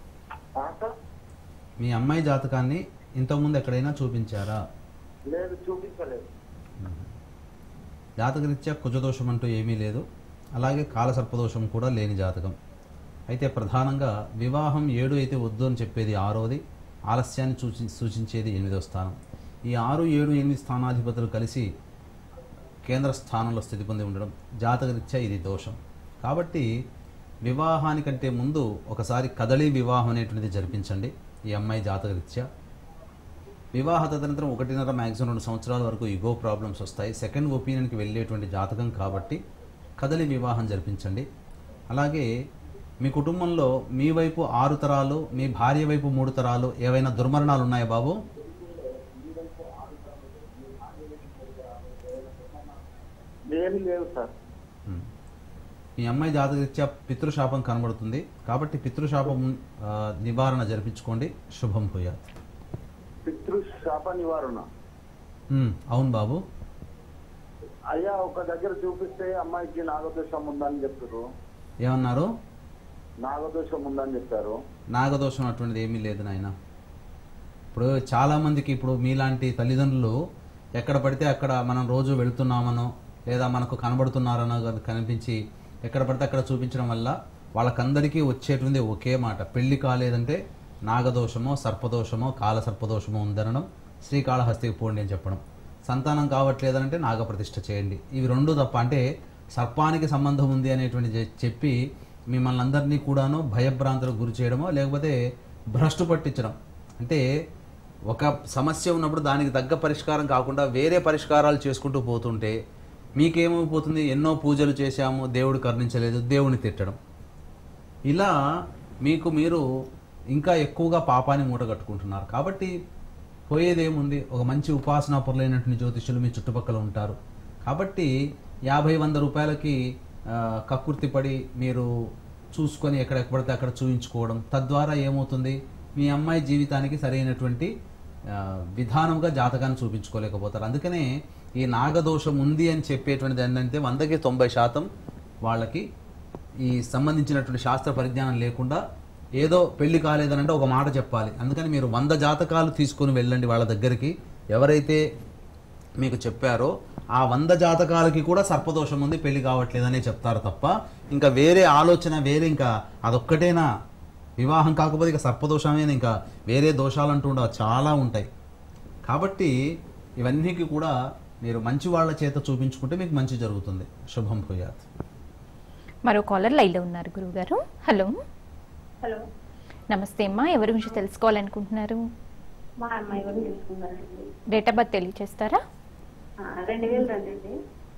మీ అమ్మాయి జాతకాన్ని ఇంతకుముందు ఎక్కడైనా చూపించారా? లేదు, చూపించలేదు. జాతకరీత్యా కుజదోషం అంటూ ఏమీ లేదు. అలాగే కాలసర్పదోషం కూడా లేని జాతకం. అయితే ప్రధానంగా వివాహం 7 అయితే వద్దు అని చెప్పేది 6వది, ఆలస్యాన్ని సూచించేది 8వ స్థానం. ఈ 6, 7, 8 స్థానాధిపతులు కలిసి కేంద్ర స్థానంలో స్థితి పొంది ఉండడం జాతకరీత్యా ఇది దోషం. కాబట్టి వివాహానికంటే ముందు ఒకసారి కదలి వివాహం అనేటువంటిది జరిపించండి ఈ అమ్మాయి జాతకరీత్యా. వివాహ తదనంతరం 1.5 మ్యాక్సిమం 2 సంవత్సరాల వరకు ఇగో ప్రాబ్లమ్స్ వస్తాయి. సెకండ్ ఒపీనియన్కి వెళ్ళేటువంటి జాతకం కాబట్టి కదలి వివాహం జరిపించండి. అలాగే మీ కుటుంబంలో మీ వైపు 6 తరాలు, మీ భార్య వైపు 3 తరాలు ఏవైనా దుర్మరణాలు ఉన్నాయా బాబు? ఏమీ లేవు సార్. మీ అమ్మాయి జాతకరీత్యా పితృశాపం కనబడుతుంది కాబట్టి పితృశాపం నివారణ జరిపించుకోండి. శుభం భూయాత్. పితృశాప నివారణ? అవును బాబు. అయ్యా, ఒక దగ్గర చూపిస్తే అమ్మాయికి నాగదోషం ఉందని చెప్తారు. ఏమన్నారు? నాగదోషం ఉందని చెప్పారు. నాగదోషం అటువంటిది ఏమీ లేదు నాయన. ఇప్పుడు చాలా మందికి, ఇప్పుడు మీలాంటి తల్లిదండ్రులు ఎక్కడ పడితే అక్కడ మనం రోజు వెళుతున్నామనో లేదా మనకు కనబడుతున్నారనో కనిపించి ఎక్కడ పడితే అక్కడ చూపించడం వల్ల వాళ్ళకందరికీ వచ్చేటువంటి ఒకే మాట, పెళ్లి కాలేదంటే నాగదోషమో సర్పదోషమో కాలసర్పదోషమో ఉందనడం, శ్రీకాళహస్తికి పోండి అని చెప్పడం. సంతానం కావట్లేదనంటే నాగప్రతిష్ఠ చేయండి. ఇవి 2 తప్ప. అంటే సర్పానికి సంబంధం ఉంది అనేటువంటి చెప్పి మిమ్మల్ని అందరినీ కూడాను భయభ్రాంతులకు గురి చేయడమో లేకపోతే భ్రష్టు పట్టించడం. అంటే ఒక సమస్య ఉన్నప్పుడు దానికి తగ్గ పరిష్కారం కాకుండా వేరే పరిష్కారాలు చేసుకుంటూ పోతుంటే మీకేమైపోతుంది? ఎన్నో పూజలు చేశాము, దేవుడు కరుణించలేదు, దేవుని తిట్టడం. ఇలా మీకు మీరు ఇంకా ఎక్కువగా పాపాన్ని మూటగట్టుకుంటున్నారు. కాబట్టి పోయేదేముంది? ఒక మంచి ఉపాసనా పరులైనటువంటి జ్యోతిష్యులు మీ చుట్టుపక్కల ఉంటారు. కాబట్టి 50-100 రూపాయలకి కక్కుర్తిపడి మీరు చూసుకొని ఎక్కడెక్కడ పడితే అక్కడ చూయించుకోవడం, తద్వారా ఏమవుతుంది? మీ అమ్మాయి జీవితానికి సరైనటువంటి విధానంగా జాతకాన్ని చూపించుకోలేకపోతారు. అందుకనే ఈ నాగదోషం ఉంది అని చెప్పేటువంటిది ఏంటంటే 100కి 90% వాళ్ళకి ఈ సంబంధించినటువంటి శాస్త్ర పరిజ్ఞానం లేకుండా ఏదో పెళ్లి కాలేదనంటే ఒక మాట చెప్పాలి. అందుకని మీరు 100 జాతకాలు తీసుకొని వెళ్ళండి వాళ్ళ దగ్గరికి. ఎవరైతే మీకు చెప్పారో ఆ 100 జాతకాలకి కూడా సర్పదోషం ఉంది, పెళ్లి కావట్లేదనే చెప్తారు తప్ప ఇంకా వేరే ఆలోచన వేరే ఇంకా అదొక్కటేనా? వివాహం కాకపోతే ఇక సర్పదోషమే, ఇంకా వేరే దోషాలు అంటూ ఉండవు, చాలా ఉంటాయి. కాబట్టి ఇవన్నీకి కూడా మీరు మంచి వాళ్ళ చేత చూపించుకుంటే మీకు మంచి జరుగుతుంది. శుభం భూయాత్. మరో కాలర్ లైన్లో ఉన్నారు గురువుగారు. హలో. హలో, నమస్తే అమ్మా. ఎవరి గురించి తెలుసుకోవాలనుకుంటున్నారు? మా అమ్మాయి గురించి తెలుసుకున్నానండి. Date of birth తెలియచేస్తారా? 2002 అండి.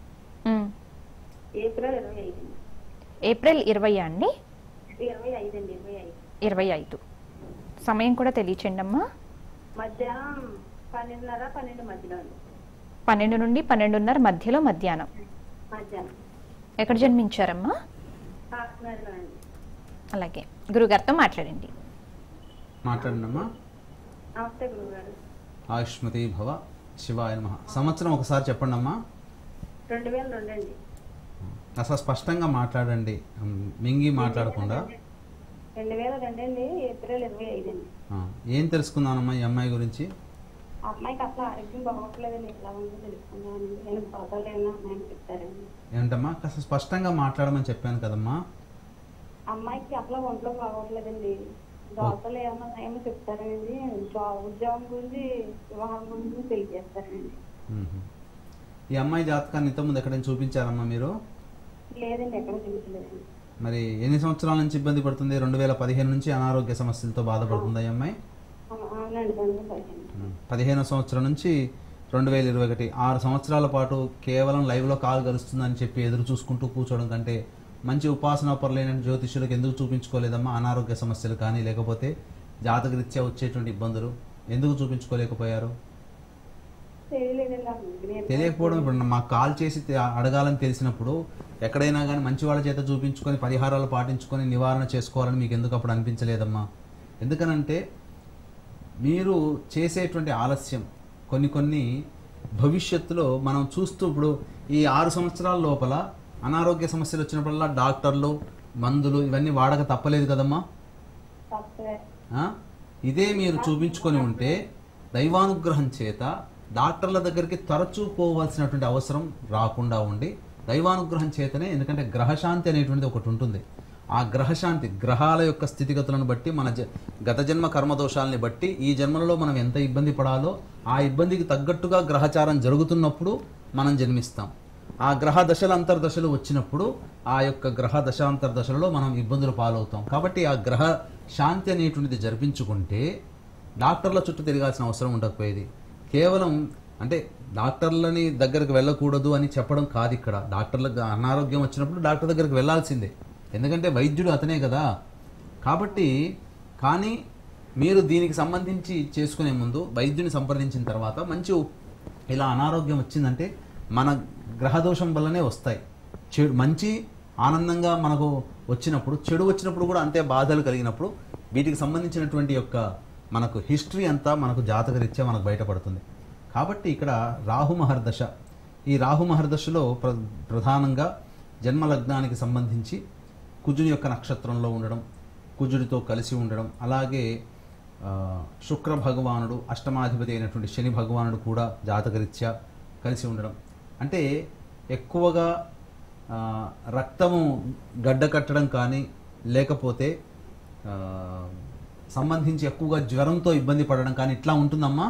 ఏప్రిల్ 25. ఏప్రిల్ 20 అండి? 25 అండి. 25. సమయం కూడా తెలియచేయండి అమ్మా. మధ్యాహ్నం 12:30, 12 మధ్యలో. 12 నుండి 12:30 మధ్యలో మధ్యాహ్నం. ఎక్కడ జన్మించారమ్మా? కాకినాడలో అండి. అలాగే గురుగారితో మాట్లాడండి. మాట్లాడినమ్మా. నమస్తే గురుగారు. ఆయుష్మతి భవ. శివాయ నమః. సంవత్సరం ఒకసారి చెప్పండి అమ్మా. 2002 అండి. అసలు స్పష్టంగా మాట్లాడండి, మింగి మాట్లాడకుండా. 2002 అండి, ఏప్రిల్ 25 అండి. ఏం తెలుసుకున్నానమ్మా ఈ అమ్మాయి గురించి? అమ్మాయికి అసలు ఆరోగ్యం బాగోట్లేదండి, ఎట్లా ఉందో తెలుసుకున్నానండి. నేను బాగోలేను అమ్మాయిని చెప్తారండి. ఏంటమ్మా కాస్త స్పష్టంగా మాట్లాడమని చెప్పాను కదమ్మా. అమ్మాయికి అసలు ఒంట్లో బాగోట్లేదండి, దోశలు ఏమో చెప్తారండి. ఉద్యోగం గురించి, వివాహం గురించి తెలియజేస్తారండి. ఈ అమ్మాయి జాతకాన్ని ఇంతకుముందు ఎక్కడైనా చూపించారమ్మా మీరు? లేదండి, ఎక్కడ చూపించలేదండి. మరి ఎన్ని సంవత్సరాల నుంచి ఇబ్బంది పడుతుంది? 2015 నుంచి అనారోగ్య సమస్యలతో బాధపడుతుందా ఈ అమ్మాయి? అవునండి, 15వ సంవత్సరం నుంచి 2021, 6 సంవత్సరాల పాటు కేవలం లైవ్లో కాలు గలుస్తుందని చెప్పి ఎదురు చూసుకుంటూ కూర్చోవడం కంటే మంచి ఉపాసనా పరులైన జ్యోతిష్యులకు ఎందుకు చూపించుకోలేదమ్మా? అనారోగ్య సమస్యలు కానీ లేకపోతే జాతకరీత్యా వచ్చేటువంటి ఇబ్బందులు ఎందుకు చూపించుకోలేకపోయారు? తెలియకపోవడం. ఇప్పుడు మాకు కాల్ చేసి అడగాలని తెలిసినప్పుడు ఎక్కడైనా కానీ మంచి వాళ్ళ చేత చూపించుకొని పరిహారాలు పాటించుకొని నివారణ చేసుకోవాలని మీకు ఎందుకు అప్పుడు అనిపించలేదమ్మా? ఎందుకనంటే మీరు చేసేటువంటి ఆలస్యం కొన్ని భవిష్యత్తులో మనం చూస్తూ ఇప్పుడు ఈ 6 సంవత్సరాల లోపల అనారోగ్య సమస్యలు వచ్చినప్పుడల్లా డాక్టర్లు, మందులు ఇవన్నీ వాడక తప్పలేదు కదమ్మా? ఇదే మీరు చూపించుకొని ఉంటే దైవానుగ్రహం చేత డాక్టర్ల దగ్గరికి తరచూ పోవాల్సినటువంటి అవసరం రాకుండా ఉండి దైవానుగ్రహం చేతనే, ఎందుకంటే గ్రహశాంతి అనేటువంటిది ఒకటి ఉంటుంది. ఆ గ్రహశాంతి గ్రహాల యొక్క స్థితిగతులను బట్టి మన గత జన్మ కర్మదోషాలని బట్టి ఈ జన్మలలో మనం ఎంత ఇబ్బంది పడాలో ఆ ఇబ్బందికి తగ్గట్టుగా గ్రహచారం జరుగుతున్నప్పుడు మనం జన్మిస్తాం. ఆ గ్రహ దశల అంతర్దశలు వచ్చినప్పుడు ఆ యొక్క గ్రహ దశాంతర్దశలలో మనం ఇబ్బందులు పాలవుతాం. కాబట్టి ఆ గ్రహ శాంతి అనేటువంటిది జరిపించుకుంటే డాక్టర్ల చుట్టూ తిరగాల్సిన అవసరం ఉండకపోయేది. కేవలం అంటే డాక్టర్లని దగ్గరికి వెళ్ళకూడదు అని చెప్పడం కాదు ఇక్కడ. డాక్టర్లకు అనారోగ్యం వచ్చినప్పుడు డాక్టర్ దగ్గరికి వెళ్ళాల్సిందే, ఎందుకంటే వైద్యుడు అతనే కదా. కాబట్టి కానీ మీరు దీనికి సంబంధించి చేసుకునే ముందు వైద్యుని సంప్రదించిన తర్వాత మంచి ఇలా అనారోగ్యం వచ్చిందంటే మన గ్రహదోషం వల్లనే వస్తాయి. చెడు మంచి ఆనందంగా మనకు వచ్చినప్పుడు, చెడు వచ్చినప్పుడు కూడా అంతే బాధలు కలిగినప్పుడు వీటికి సంబంధించినటువంటి యొక్క మనకు హిస్టరీ అంతా మనకు జాతకరీత్యా మనకు బయటపడుతుంది. కాబట్టి ఇక్కడ రాహుమహర్దశ, ఈ రాహుమహర్దశలో ప్రధానంగా జన్మలగ్నానికి సంబంధించి కుజుని యొక్క నక్షత్రంలో ఉండడం, కుజుడితో కలిసి ఉండడం, అలాగే శుక్ర భగవానుడు అష్టమాధిపతి అయినటువంటి శని భగవానుడు కూడా జాతకరీత్యా కలిసి ఉండడం, అంటే ఎక్కువగా రక్తము గడ్డ కట్టడం కానీ లేకపోతే సంబంధించి ఎక్కువగా జ్వరంతో ఇబ్బంది పడడం కానీ ఇట్లా ఉంటుందమ్మా.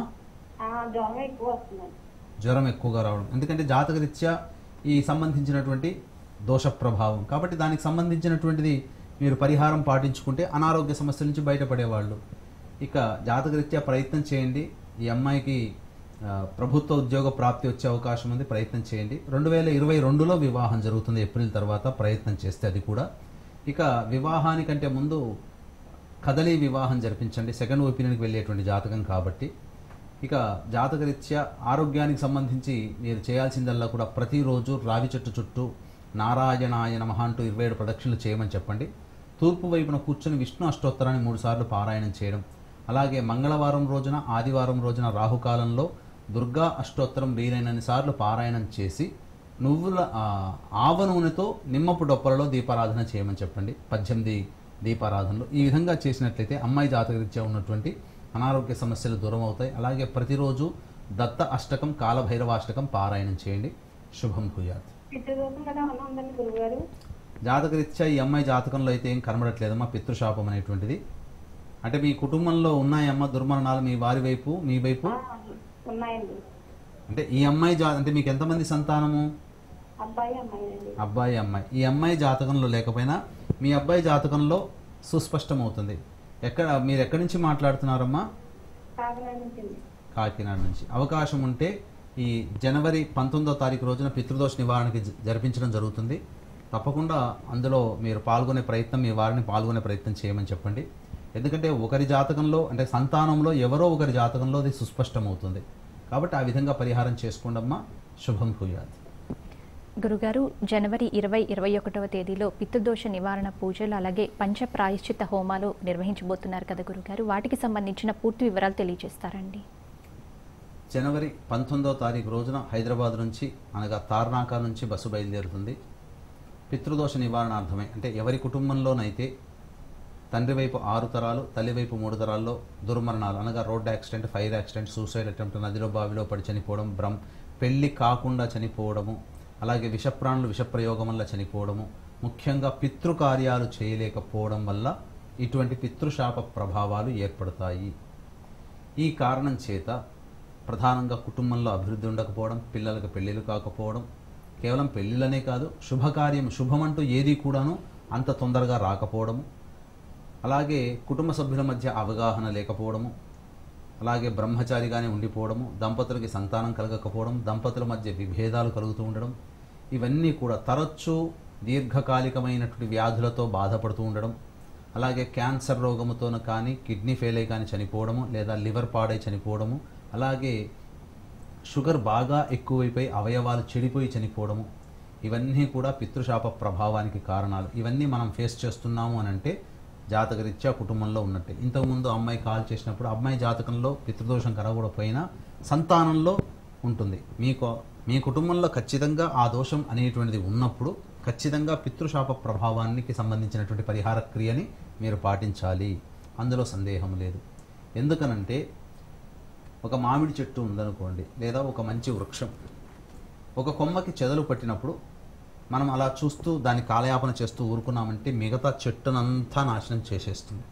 జ్వరం ఎక్కువగా రావడం ఎందుకంటే జాతకరీత్యా ఈ సంబంధించినటువంటి దోష ప్రభావం. కాబట్టి దానికి సంబంధించినటువంటిది మీరు పరిహారం పాటించుకుంటే అనారోగ్య సమస్యల నుంచి బయటపడేవాళ్ళు. ఇక జాతకరీత్యా ప్రయత్నం చేయండి. ఈ అమ్మాయికి ప్రభుత్వ ఉద్యోగ ప్రాప్తి వచ్చే అవకాశం ఉంది, ప్రయత్నం చేయండి. 2022లో వివాహం జరుగుతుంది, ఏప్రిల్ తర్వాత ప్రయత్నం చేస్తే అది కూడా. ఇక వివాహానికంటే ముందు కదలీ వివాహం జరిపించండి, సెకండ్ ఒపీనియన్కి వెళ్ళేటువంటి జాతకం కాబట్టి. ఇక జాతకరీత్యా ఆరోగ్యానికి సంబంధించి మీరు చేయాల్సిందల్లా కూడా ప్రతిరోజు రావి చెట్టు చుట్టూ నారాయణాయ నమః అంటూ 27 ప్రదక్షిణలు చేయమని చెప్పండి. తూర్పు వైపున కూర్చొని విష్ణు అష్టోత్తరాన్ని 3 సార్లు పారాయణం చేయడం, అలాగే మంగళవారం రోజున, ఆదివారం రోజున రాహుకాలంలో దుర్గా అష్టోత్తరం వీలైనన్ని సార్లు పారాయణం చేసి నువ్వుల ఆవ నూనెతో నిమ్మపు డొప్పలలో దీపారాధన చేయమని చెప్పండి. 18 దీపారాధనలు ఈ విధంగా చేసినట్లయితే అమ్మాయి జాతకరీత్యా ఉన్నటువంటి అనారోగ్య సమస్యలు దూరం అవుతాయి. అలాగే ప్రతిరోజు దత్త అష్టకం, కాలభైరవాష్టకం పారాయణం చేయండి. శుభం భూయాత్. జాతకరీత్యా ఈ అమ్మాయి జాతకంలో అయితే ఏం కనబడట్లేదమ్మా పితృశాపం అనేటువంటిది. అంటే మీ కుటుంబంలో ఉన్నాయమ్మా దుర్మరణాలు మీ వారి వైపు, మీ వైపు? అంటే ఈ అమ్మాయి అంటే మీకు ఎంతమంది సంతానము? అబ్బాయి అమ్మాయి. ఈ అమ్మాయి జాతకంలో లేకపోయినా మీ అబ్బాయి జాతకంలో సుస్పష్టమవుతుంది. మీరు ఎక్కడి నుంచి మాట్లాడుతున్నారమ్మా? కాకినాడ నుంచి. అవకాశం ఉంటే ఈ జనవరి 19వ తారీఖు రోజున పితృదోష నివారణకి జరిపించడం జరుగుతుంది. తప్పకుండా అందులో మీరు పాల్గొనే ప్రయత్నం, మీ వారిని పాల్గొనే ప్రయత్నం చేయమని చెప్పండి. ఎందుకంటే ఒకరి జాతకంలో అంటే సంతానంలో ఎవరో ఒకరి జాతకంలో అది సుస్పష్టమవుతుంది. కాబట్టి ఆ విధంగా పరిహారం చేసుకోండమ్మా. శుభం భూయాత్. గురుగారు జనవరి 20-21వ తేదీలో పితృదోష నివారణ పూజలు అలాగే పంచ ప్రాయశ్చిత్త హోమాలు నిర్వహించబోతున్నారు కదా గురుగారు, వాటికి సంబంధించిన పూర్తి వివరాలు తెలియజేస్తారండి. జనవరి 19వ తారీఖు రోజున హైదరాబాద్ నుంచి అనగా తార్నాక నుంచి బస్సు బయలుదేరుతుంది. పితృదోష నివారణార్థమే, అంటే ఎవరి కుటుంబంలోనైతే తండ్రి వైపు 6 తరాలు, తల్లి వైపు 3 తరాల్లో దుర్మరణాలు అనగా road accident, fire accident, suicide attempt, నదిలో బావిలో పడి చనిపోవడం, పెళ్లి కాకుండా చనిపోవడము, అలాగే విషప్రాణులు విషప్రయోగం వల్ల చనిపోవడము, ముఖ్యంగా పితృకార్యాలు చేయలేకపోవడం వల్ల ఇటువంటి పితృశాప ప్రభావాలు ఏర్పడతాయి. ఈ కారణం చేత ప్రధానంగా కుటుంబంలో అభివృద్ధి ఉండకపోవడం, పిల్లలకు పెళ్లిళ్ళు కాకపోవడం, కేవలం పెళ్లిళ్ళనే కాదు శుభకార్యం శుభమంటూ ఏది కూడాను అంత తొందరగా రాకపోవడము, అలాగే కుటుంబ సభ్యుల మధ్య అవగాహన లేకపోవడము, అలాగే బ్రహ్మచారిగానే ఉండిపోవడము, దంపతులకి సంతానం కలగకపోవడం, దంపతుల మధ్య విభేదాలు కలుగుతూ ఉండడం, ఇవన్నీ కూడా తరచూ దీర్ఘకాలికమైనటువంటి వ్యాధులతో బాధపడుతూ ఉండడం, అలాగే క్యాన్సర్ రోగముతోనూ కానీ కిడ్నీ ఫెయిల్ అయి కానీ చనిపోవడము, లేదా లివర్ పాడై చనిపోవడము, అలాగే షుగర్ బాగా ఎక్కువైపోయి అవయవాలు చెడిపోయి చనిపోవడము, ఇవన్నీ కూడా పితృశాప ప్రభావానికి కారణాలు. ఇవన్నీ మనం ఫేస్ చేస్తున్నాము అని అంటే జాతకరీత్యా కుటుంబంలో ఉన్నట్టే. ఇంతకుముందు అమ్మాయి కాల్ చేసినప్పుడు అమ్మాయి జాతకంలో పితృదోషం కలగకపోయినా సంతానంలో ఉంటుంది. మీ కుటుంబంలో ఖచ్చితంగా ఆ దోషం అనేటువంటిది ఉన్నప్పుడు ఖచ్చితంగా పితృశాప ప్రభావానికి సంబంధించినటువంటి పరిహార క్రియని మీరు పాటించాలి, అందులో సందేహం లేదు. ఎందుకనంటే ఒక మామిడి చెట్టు ఉందనుకోండి, లేదా ఒక మంచి వృక్షం, ఒక కొమ్మకి చెదలు పట్టినప్పుడు మనం అలా చూస్తూ దాన్ని కాలయాపన చేస్తూ ఊరుకున్నామంటే మిగతా చెట్టునంతా నాశనం చేసేస్తుంది.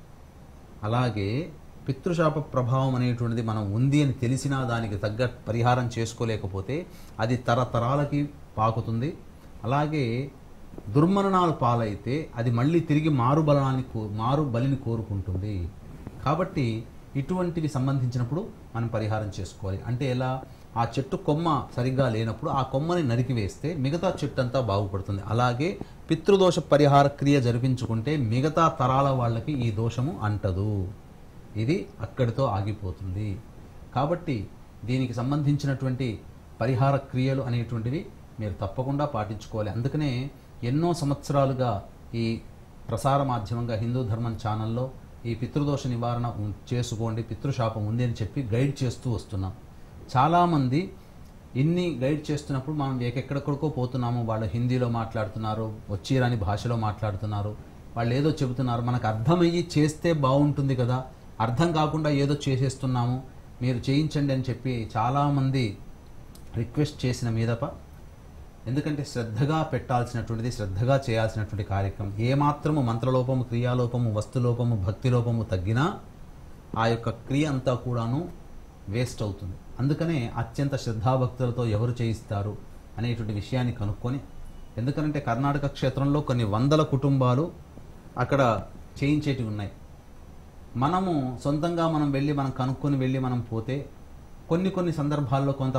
అలాగే పితృశాప ప్రభావం అనేటువంటిది మనం ఉంది అని తెలిసినా దానికి తగ్గ పరిహారం చేసుకోలేకపోతే అది తరతరాలకి పాకుతుంది. అలాగే దుర్మరణాలు పాలైతే అది మళ్ళీ తిరిగి మారు బలిని కోరుకుంటుంది. కాబట్టి ఇటువంటివి సంబంధించినప్పుడు మనం పరిహారం చేసుకోవాలి. అంటే ఎలా, ఆ చెట్టు కొమ్మ సరిగ్గా లేనప్పుడు ఆ కొమ్మని నరికివేస్తే మిగతా చెట్టు అంతా బాగుపడుతుంది. అలాగే పితృదోష పరిహార క్రియ జరిపించుకుంటే మిగతా తరాల వాళ్ళకి ఈ దోషము అంటదు, ఇది అక్కడితో ఆగిపోతుంది. కాబట్టి దీనికి సంబంధించినటువంటి పరిహార క్రియలు అనేటువంటివి మీరు తప్పకుండా పాటించుకోవాలి. అందుకనే ఎన్నో సంవత్సరాలుగా ఈ ప్రసార మాధ్యమంగా హిందూ ధర్మం ఛానల్లో ఈ పితృదోష నివారణ చేసుకోండి, పితృశాపం ఉంది అని చెప్పి గైడ్ చేస్తూ వస్తున్నాం. చాలామంది ఇన్ని గైడ్ చేస్తున్నప్పుడు మనం ఎక్కడెక్కడికో పోతున్నాము, వాళ్ళు హిందీలో మాట్లాడుతున్నారు, వచ్చిరాని భాషలో మాట్లాడుతున్నారు, వాళ్ళు ఏదో చెబుతున్నారు, మనకు అర్థమయ్యి చేస్తే బాగుంటుంది కదా, అర్థం కాకుండా ఏదో చేసేస్తున్నాము, మీరు చేయించండి అని చెప్పి చాలామంది రిక్వెస్ట్ చేసిన మీదప, ఎందుకంటే శ్రద్ధగా పెట్టాల్సినటువంటిది, శ్రద్ధగా చేయాల్సినటువంటి కార్యక్రమం. ఏమాత్రము మంత్రలోపము, క్రియాలోపము, వస్తులోపము, భక్తిలోపము తగ్గినా ఆ యొక్క క్రియ అంతా కూడాను వేస్ట్ అవుతుంది. అందుకనే అత్యంత శ్రద్ధాభక్తులతో ఎవరు చేయిస్తారు అనేటువంటి విషయాన్ని కనుక్కొని, ఎందుకంటే కర్ణాటక క్షేత్రంలో కొన్ని వందల కుటుంబాలు అక్కడ చేయించేటివి ఉన్నాయి. మనము సొంతంగా మనం వెళ్ళి మనం కనుక్కొని వెళ్ళి మనం పోతే కొన్ని సందర్భాల్లో కొంత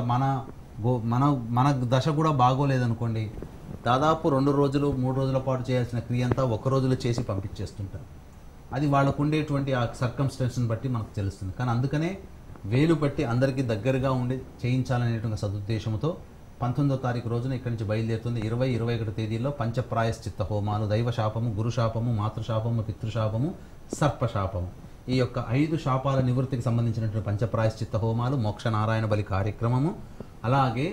మన దశ కూడా బాగోలేదనుకోండి, దాదాపు 2 రోజులు 3 రోజుల పాటు చేయాల్సిన క్రియ అంతా 1 రోజులో చేసి పంపించేస్తుంటారు. అది వాళ్ళకు ఉండేటువంటి ఆ సర్కమ్స్టెన్స్ని బట్టి మనకు తెలుస్తుంది. కానీ అందుకనే వేలు పట్టి అందరికీ దగ్గరగా ఉండి చేయించాలనేటువంటి సదుద్దేశంతో 19వ తారీఖు రోజున ఇక్కడి నుంచి బయలుదేరుతుంది. 20-21 తేదీల్లో పంచప్రాయశ్చిత్త హోమాలు, దైవశాపము, గురుశాపము, మాతృశాపము, పితృశాపము, సర్పశాపము, ఈ యొక్క 5 శాపాల నివృత్తికి సంబంధించినటువంటి పంచప్రాయశ్చిత్త హోమాలు, మోక్ష నారాయణ బలి కార్యక్రమము, అలాగే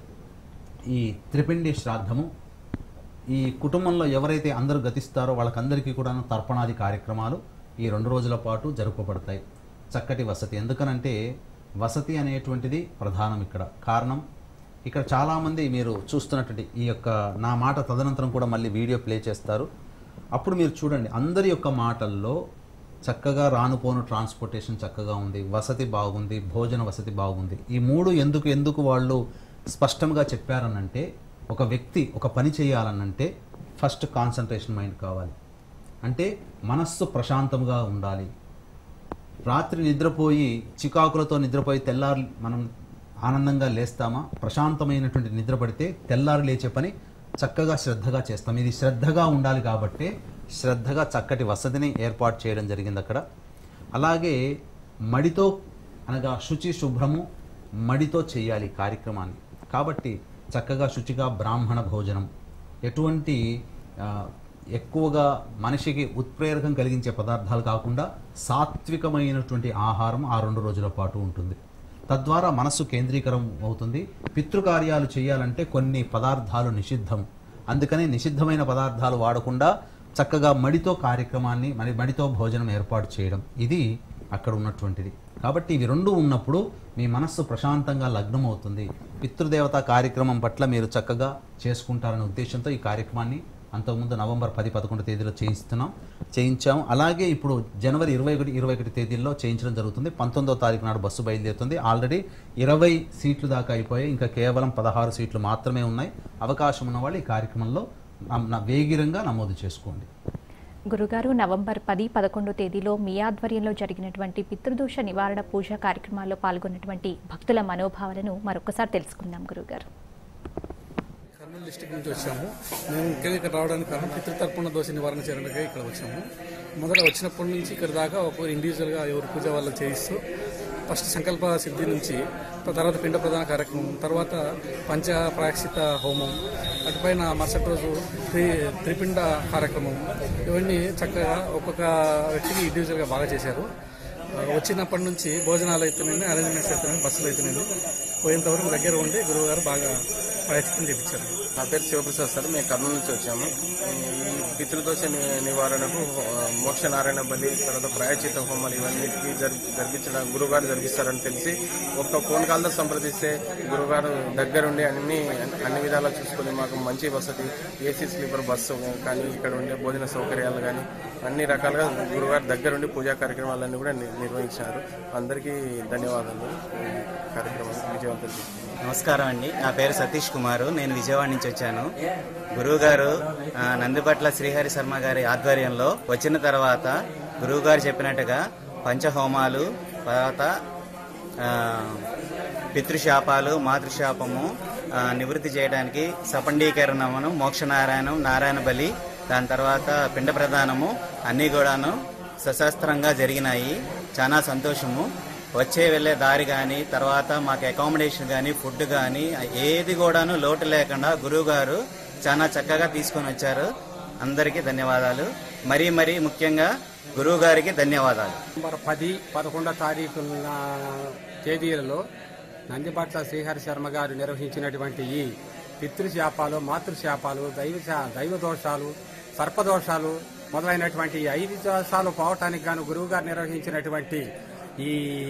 ఈ త్రిపిండి శ్రాద్ధము, ఈ కుటుంబంలో ఎవరైతే అందరూ గతిస్తారో వాళ్ళకందరికీ కూడా తర్పణాది కార్యక్రమాలు ఈ 2 రోజుల పాటు జరుపబడతాయి. చక్కటి వసతి, ఎందుకనంటే వసతి అనేటువంటిది ప్రధానం ఇక్కడ. కారణం, ఇక్కడ చాలామంది మీరు చూస్తున్నటువంటి ఈ యొక్క నా మాట తదనంతరం కూడా మళ్ళీ వీడియో ప్లే చేస్తారు, అప్పుడు మీరు చూడండి అందరి యొక్క మాటల్లో చక్కగా రానుపోను ట్రాన్స్పోర్టేషన్ చక్కగా ఉంది, వసతి బాగుంది, భోజన వసతి బాగుంది. ఈ 3 ఎందుకు వాళ్ళు స్పష్టంగా చెప్పారనంటే, ఒక వ్యక్తి ఒక పని చేయాలనంటే ఫస్ట్ కాన్సన్ట్రేషన్ మైండ్ కావాలి, అంటే మనస్సు ప్రశాంతంగా ఉండాలి. రాత్రి నిద్రపోయి చికాకులతో నిద్రపోయి తెల్లారి మనం ఆనందంగా లేస్తామా? ప్రశాంతమైనటువంటి నిద్ర పడితే తెల్లారి లేచే పని చక్కగా శ్రద్ధగా చేస్తాం. ఇది శ్రద్ధగా ఉండాలి కాబట్టి శ్రద్ధగా చక్కటి వసతిని ఏర్పాటు చేయడం జరిగింది అక్కడ. అలాగే మడితో అనగా శుచి శుభ్రము మడితో చేయాలి కార్యక్రమాన్ని. కాబట్టి చక్కగా శుచిగా బ్రాహ్మణ భోజనం, ఎటువంటి ఎక్కువగా మనిషికి ఉత్ప్రేరకం కలిగించే పదార్థాలు కాకుండా సాత్వికమైనటువంటి ఆహారం ఆ 2 రోజుల పాటు ఉంటుంది. తద్వారా మనస్సు కేంద్రీకరం అవుతుంది. పితృకార్యాలు చేయాలంటే కొన్ని పదార్థాలు నిషిద్ధం, అందుకని నిషిద్ధమైన పదార్థాలు వాడకుండా చక్కగా మడితో కార్యక్రమాన్ని మడితో భోజనం ఏర్పాటు చేయడం, ఇది అక్కడ ఉన్నటువంటిది. కాబట్టి ఇవి 2 ఉన్నప్పుడు మీ మనస్సు ప్రశాంతంగా లగ్నం అవుతుంది. పితృదేవత కార్యక్రమం పట్ల మీరు చక్కగా చేసుకుంటారనే ఉద్దేశంతో ఈ కార్యక్రమాన్ని అంతకుముందు నవంబర్ 10-11 తేదీలో చేయించాము. అలాగే ఇప్పుడు జనవరి 21 తేదీల్లో చేయించడం జరుగుతుంది. 19వ తారీఖు నాడు బస్సు బయలుదేరుతుంది. ఆల్రెడీ 20 సీట్లు దాకా అయిపోయాయి, ఇంకా కేవలం 16 సీట్లు మాత్రమే ఉన్నాయి. అవకాశం ఉన్న వాళ్ళు ఈ కార్యక్రమంలో వేగిరంగా నమోదు చేసుకోండి. గురుగారు, నవంబర్ 10-11 తేదీలో మీ ఆధ్వర్యంలో జరిగినటువంటి పితృదోష నివారణ పూజా కార్యక్రమాల్లో పాల్గొన్నటువంటి భక్తుల మనోభావాలను మరొకసారి తెలుసుకుందాం. గురుగారు, కర్నూలు డిస్ట్రిక్ట్ నుంచి వచ్చాము. మేము ముఖ్యంగా ఇక్కడ రావడానికి కారణం పితృతర్పణ దోష నివారణ చేయడానికి ఇక్కడ వచ్చాము. మొదట వచ్చినప్పటి నుంచి ఇక్కడ దాకా ఒక్కొక్కరు ఇండివిజువల్గా ఎవరు పూజ వాళ్ళకి చేయిస్తూ ఫస్ట్ సంకల్ప సిద్ధి నుంచి తర్వాత పిండ ప్రధాన కార్యక్రమం, తర్వాత పంచ ప్రాయశ్చిత హోమం, అటుపైన మరుసటి రోజు త్రిపిండ కార్యక్రమం, ఇవన్నీ చక్కగా ఒక్కొక్క వ్యక్తికి ఇండివిజువల్గా బాగా చేశారు. వచ్చినప్పటి నుంచి భోజనాలు అయితేనేమి, అరేంజ్మెంట్స్ అయితేనేమి, బస్సులు అయితేనేమి పోయేంతవరకు దగ్గర ఉండి గురువు గారు బాగా ప్రయత్నం చేయించారు. నా పేరు శివప్రసాద్ సార్, మేము కర్నూలు నుంచి వచ్చాము. ఈ పితృదోష నివారణకు మోక్షనారాయణ బలి, తర్వాత ప్రాయచిత హోమాలు ఇవన్నిటికీ జరిపించడం గురువుగారు జరిపిస్తారని తెలిసి ఒక్క ఫోన్ కాల్తో సంప్రదిస్తే గురువుగారు దగ్గరుండి అన్ని విధాలా చూసుకొని మాకు మంచి వసతి, ఏసీ స్లీపర్ బస్సు కానీ, ఇక్కడ ఉండే భోజన సౌకర్యాలు కానీ అన్ని రకాలుగా గురువుగారు దగ్గరుండి పూజా కార్యక్రమాలన్నీ కూడా నిర్వహించారు. అందరికీ ధన్యవాదాలు. కార్యక్రమం విజయవంతం. నమస్కారం అండి, నా పేరు సతీష్ కుమారు, నేను విజయవాడ నుంచి వచ్చాను. గురువుగారు నందిపట్ల శ్రీహరి శర్మ గారి ఆధ్వర్యంలో వచ్చిన తర్వాత గురువుగారు చెప్పినట్టుగా పంచహోమాలు, తర్వాత పితృశాపాలు, మాతృశాపము నివృత్తి చేయడానికి సపండీకరణము, మోక్షనారాయణం, నారాయణ బలి, దాని తర్వాత పిండ ప్రదానము అన్నీ కూడాను సశాస్త్రంగా జరిగినాయి. చాలా సంతోషము. వచ్చే వెళ్ళే దారి కానీ, తర్వాత మాకు అకామిడేషన్ కానీ, ఫుడ్ కానీ ఏది కూడాను లోటు లేకుండా గురువు గారు చాలా చక్కగా తీసుకొని వచ్చారు. అందరికీ ధన్యవాదాలు. మరీ ముఖ్యంగా గురువు గారికి ధన్యవాదాలు. నవంబర్ 10-11 తేదీలలో నందిపట్ల శ్రీహరి శర్మ గారు నిర్వహించినటువంటి ఈ పితృశాపాలు, మాతృశాపాలు, దైవ దోషాలు, సర్పదోషాలు మొదలైనటువంటి 5 దోషాలు పోవటానికి గాను గురువు గారు నిర్వహించినటువంటి ఈ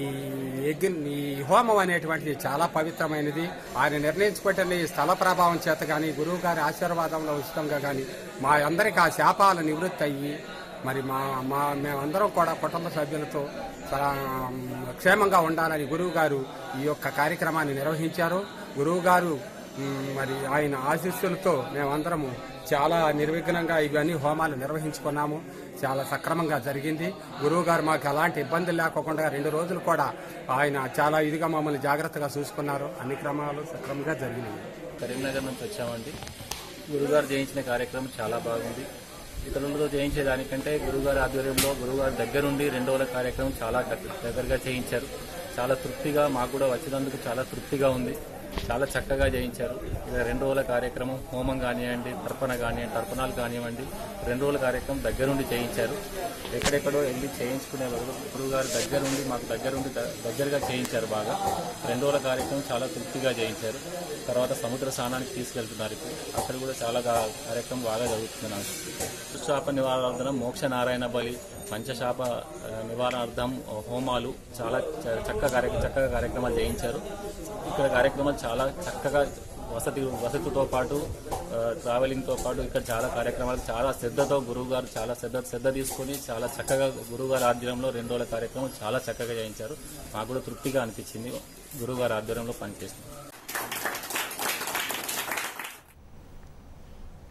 హోమం అనేటువంటిది చాలా పవిత్రమైనది. ఆయన నిర్ణయించుకుంటే స్థల ప్రభావం చేత కానీ, గురువు గారి ఆశీర్వాదంలో ఉచితంగా కానీ మా అందరికీ ఆ శాపాలు నివృత్తి అయ్యి మరి మేమందరం కూడా కుటుంబ సభ్యులతో క్షేమంగా ఉండాలని గురువు గారు ఈ యొక్క కార్యక్రమాన్ని నిర్వహించారు. గురువు గారు మరి ఆయన ఆశీస్సులతో మేమందరము చాలా నిర్విఘ్నంగా ఇవన్నీ హోమాలు నిర్వహించుకున్నాము. చాలా సక్రమంగా జరిగింది. గురువు గారు మాకు ఎలాంటి ఇబ్బందులు లేకోకుండా 2 రోజులు కూడా ఆయన చాలా ఇదిగా మమ్మల్ని జాగ్రత్తగా చూసుకున్నారు. అన్ని క్రమాలు సక్రమంగా జరిగినాయి. కరీంనగర్ నుంచి వచ్చామండి. గురువుగారు చేయించిన కార్యక్రమం చాలా బాగుంది. ఇతరులతో చేయించేదానికంటే గురువుగారి ఆధ్వర్యంలో గురువుగారి దగ్గరుండి 2 రోజుల కార్యక్రమం చాలా దగ్గరగా చేయించారు. చాలా తృప్తిగా, మాకు కూడా వచ్చినందుకు చాలా తృప్తిగా ఉంది. చాలా చక్కగా చేయించారు. 2 రోజుల కార్యక్రమం హోమం కానివ్వండి, తర్పణాలు కానివ్వండి, 2 రోజుల కార్యక్రమం దగ్గరుండి చేయించారు. ఎక్కడెక్కడో వెళ్ళి చేయించుకునే బదులు గురువుగారు దగ్గరుండి మాకు దగ్గరగా చేయించారు. బాగా 2 రోజుల కార్యక్రమం చాలా తృప్తిగా చేయించారు. తర్వాత సముద్ర స్నానానికి తీసుకెళ్తున్నారు. ఇప్పుడు అక్కడ కూడా చాలా కార్యక్రమం బాగా జరుగుతున్నాను. శాప నివారణార్థం మోక్షనారాయణ బలి, పంచశాప నివారణార్థం హోమాలు చాలా చక్కగా కార్యక్రమాలు చేయించారు. ఇక్కడ కార్యక్రమాలు చాలా చక్కగా వసతితో పాటు ట్రావెలింగ్తో పాటు ఇక్కడ చాలా కార్యక్రమాలు చాలా శ్రద్ధతో గురువుగారు చాలా శ్రద్ధ తీసుకొని చాలా చక్కగా గురువుగారి ఆధ్వర్యంలో 2 రోజుల కార్యక్రమం చాలా చక్కగా చేయించారు. మాకు కూడా తృప్తిగా అనిపించింది గురువుగారి ఆధ్వర్యంలో పనిచేస్తుంది.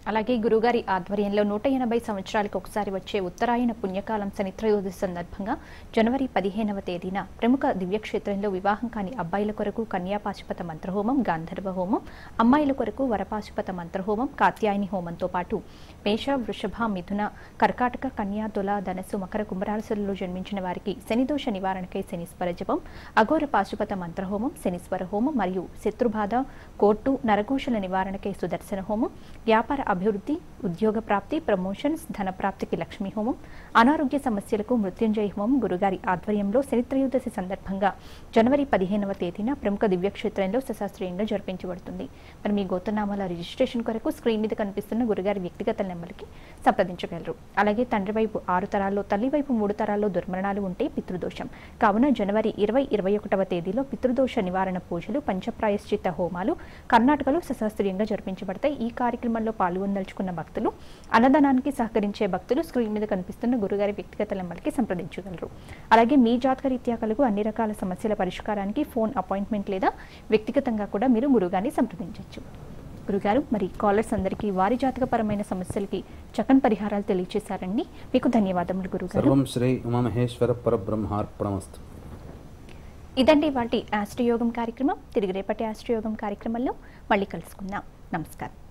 అలాగే గురుగారి ఆధ్వర్యంలో 180 సంవత్సరాలకు ఒకసారి వచ్చే ఉత్తరాయణ పుణ్యకాలం శనిత్రయోదశి సందర్భంగా జనవరి 15వ తేదీన ప్రముఖ దివ్యక్షేత్రంలో వివాహం కాని అబ్బాయిల కొరకు కన్యాపాశుపత మంత్రహోమం, గాంధర్వ హోమం, అమ్మాయిల కొరకు వరపాశుపత మంత్రహోమం, కాత్యాయని హోమంతో పాటు మేష, వృషభ, మిథున, కర్కాటక, కన్యా, తుల, ధనస్సు, మకర, కుంభరాశులలో జన్మించిన వారికి శనిదోష నివారణకై శనీశ్వర జపం, అఘోర పాశుపత మంత్రహోమం, శనీశ్వర హోమం మరియు శత్రుబాధ, కోర్టు, నరఘోషల నివారణకై సుదర్శన హోమం, వ్యాపార అభివృద్ధి, ఉద్యోగ ప్రాప్తి, ప్రమోషన్స్, ధన ప్రాప్తికి లక్ష్మీ హోమం, అనారోగ్య సమస్యలకు మృత్యుంజయ హోమం గురుగారి ఆధ్వర్యంలో శనిత్రయోదశి సందర్భంగా జనవరి 15వ తేదీన ప్రముఖ దివ్యక్షేత్రంలో శాస్త్రీయంగా జరిపించబడుతుంది. మరి మీ గోత్రనామాల రిజిస్ట్రేషన్ కొరకు స్క్రీన్ మీద కనిపిస్తున్న గురుగారి వ్యక్తిగత నెంబర్కి సంప్రదించగలరు. అలాగే తండ్రి వైపు 6 తరాల్లో, తల్లి వైపు 3 తరాల్లో దుర్మరణాలు ఉంటే పితృదోషం కావున జనవరి 20-21వ తేదీలో పితృదోష నివారణ పూజలు, పంచప్రాయశ్చిత్త హోమాలు కర్ణాటకలో శాస్త్రీయంగా జరిపించబడతాయి. ఈ కార్యక్రమంలో పాల్గొనదలుచుకున్న భక్తులు, అన్నదానానికి సహకరించే భక్తులు స్క్రీన్ మీద కనిపిస్తున్న గురుగారి వ్యక్తిగత నెంబర్కి సంప్రదించగలరు. అలాగే మీ జాతక రీత్యా కలుగు అన్ని రకాల సమస్యల పరిష్కారానికి ఫోన్ అపాయింట్మెంట్ లేదా వ్యక్తిగతంగా కూడా మీరు గురుగారిని సంప్రదించవచ్చు. గురుగారు, మరి కాలర్స్ అందరికీ వారి జాతకపరమైన సమస్యలకి చక్కని పరిహారాలు తెలియజేశారండి. మీకు ధన్యవాదములు గురుగారు. సర్వం శ్రీ ఉమామహేశ్వర పరబ్రహ్మార్పణమస్తు. ఇదండి వాటి ఆస్ట్రయోగం కార్యక్రమం. తిరిగి రేపటి ఆస్ట్రయోగం కార్యక్రమంలో మళ్ళీ కలుసుకుందాం. నమస్కారం.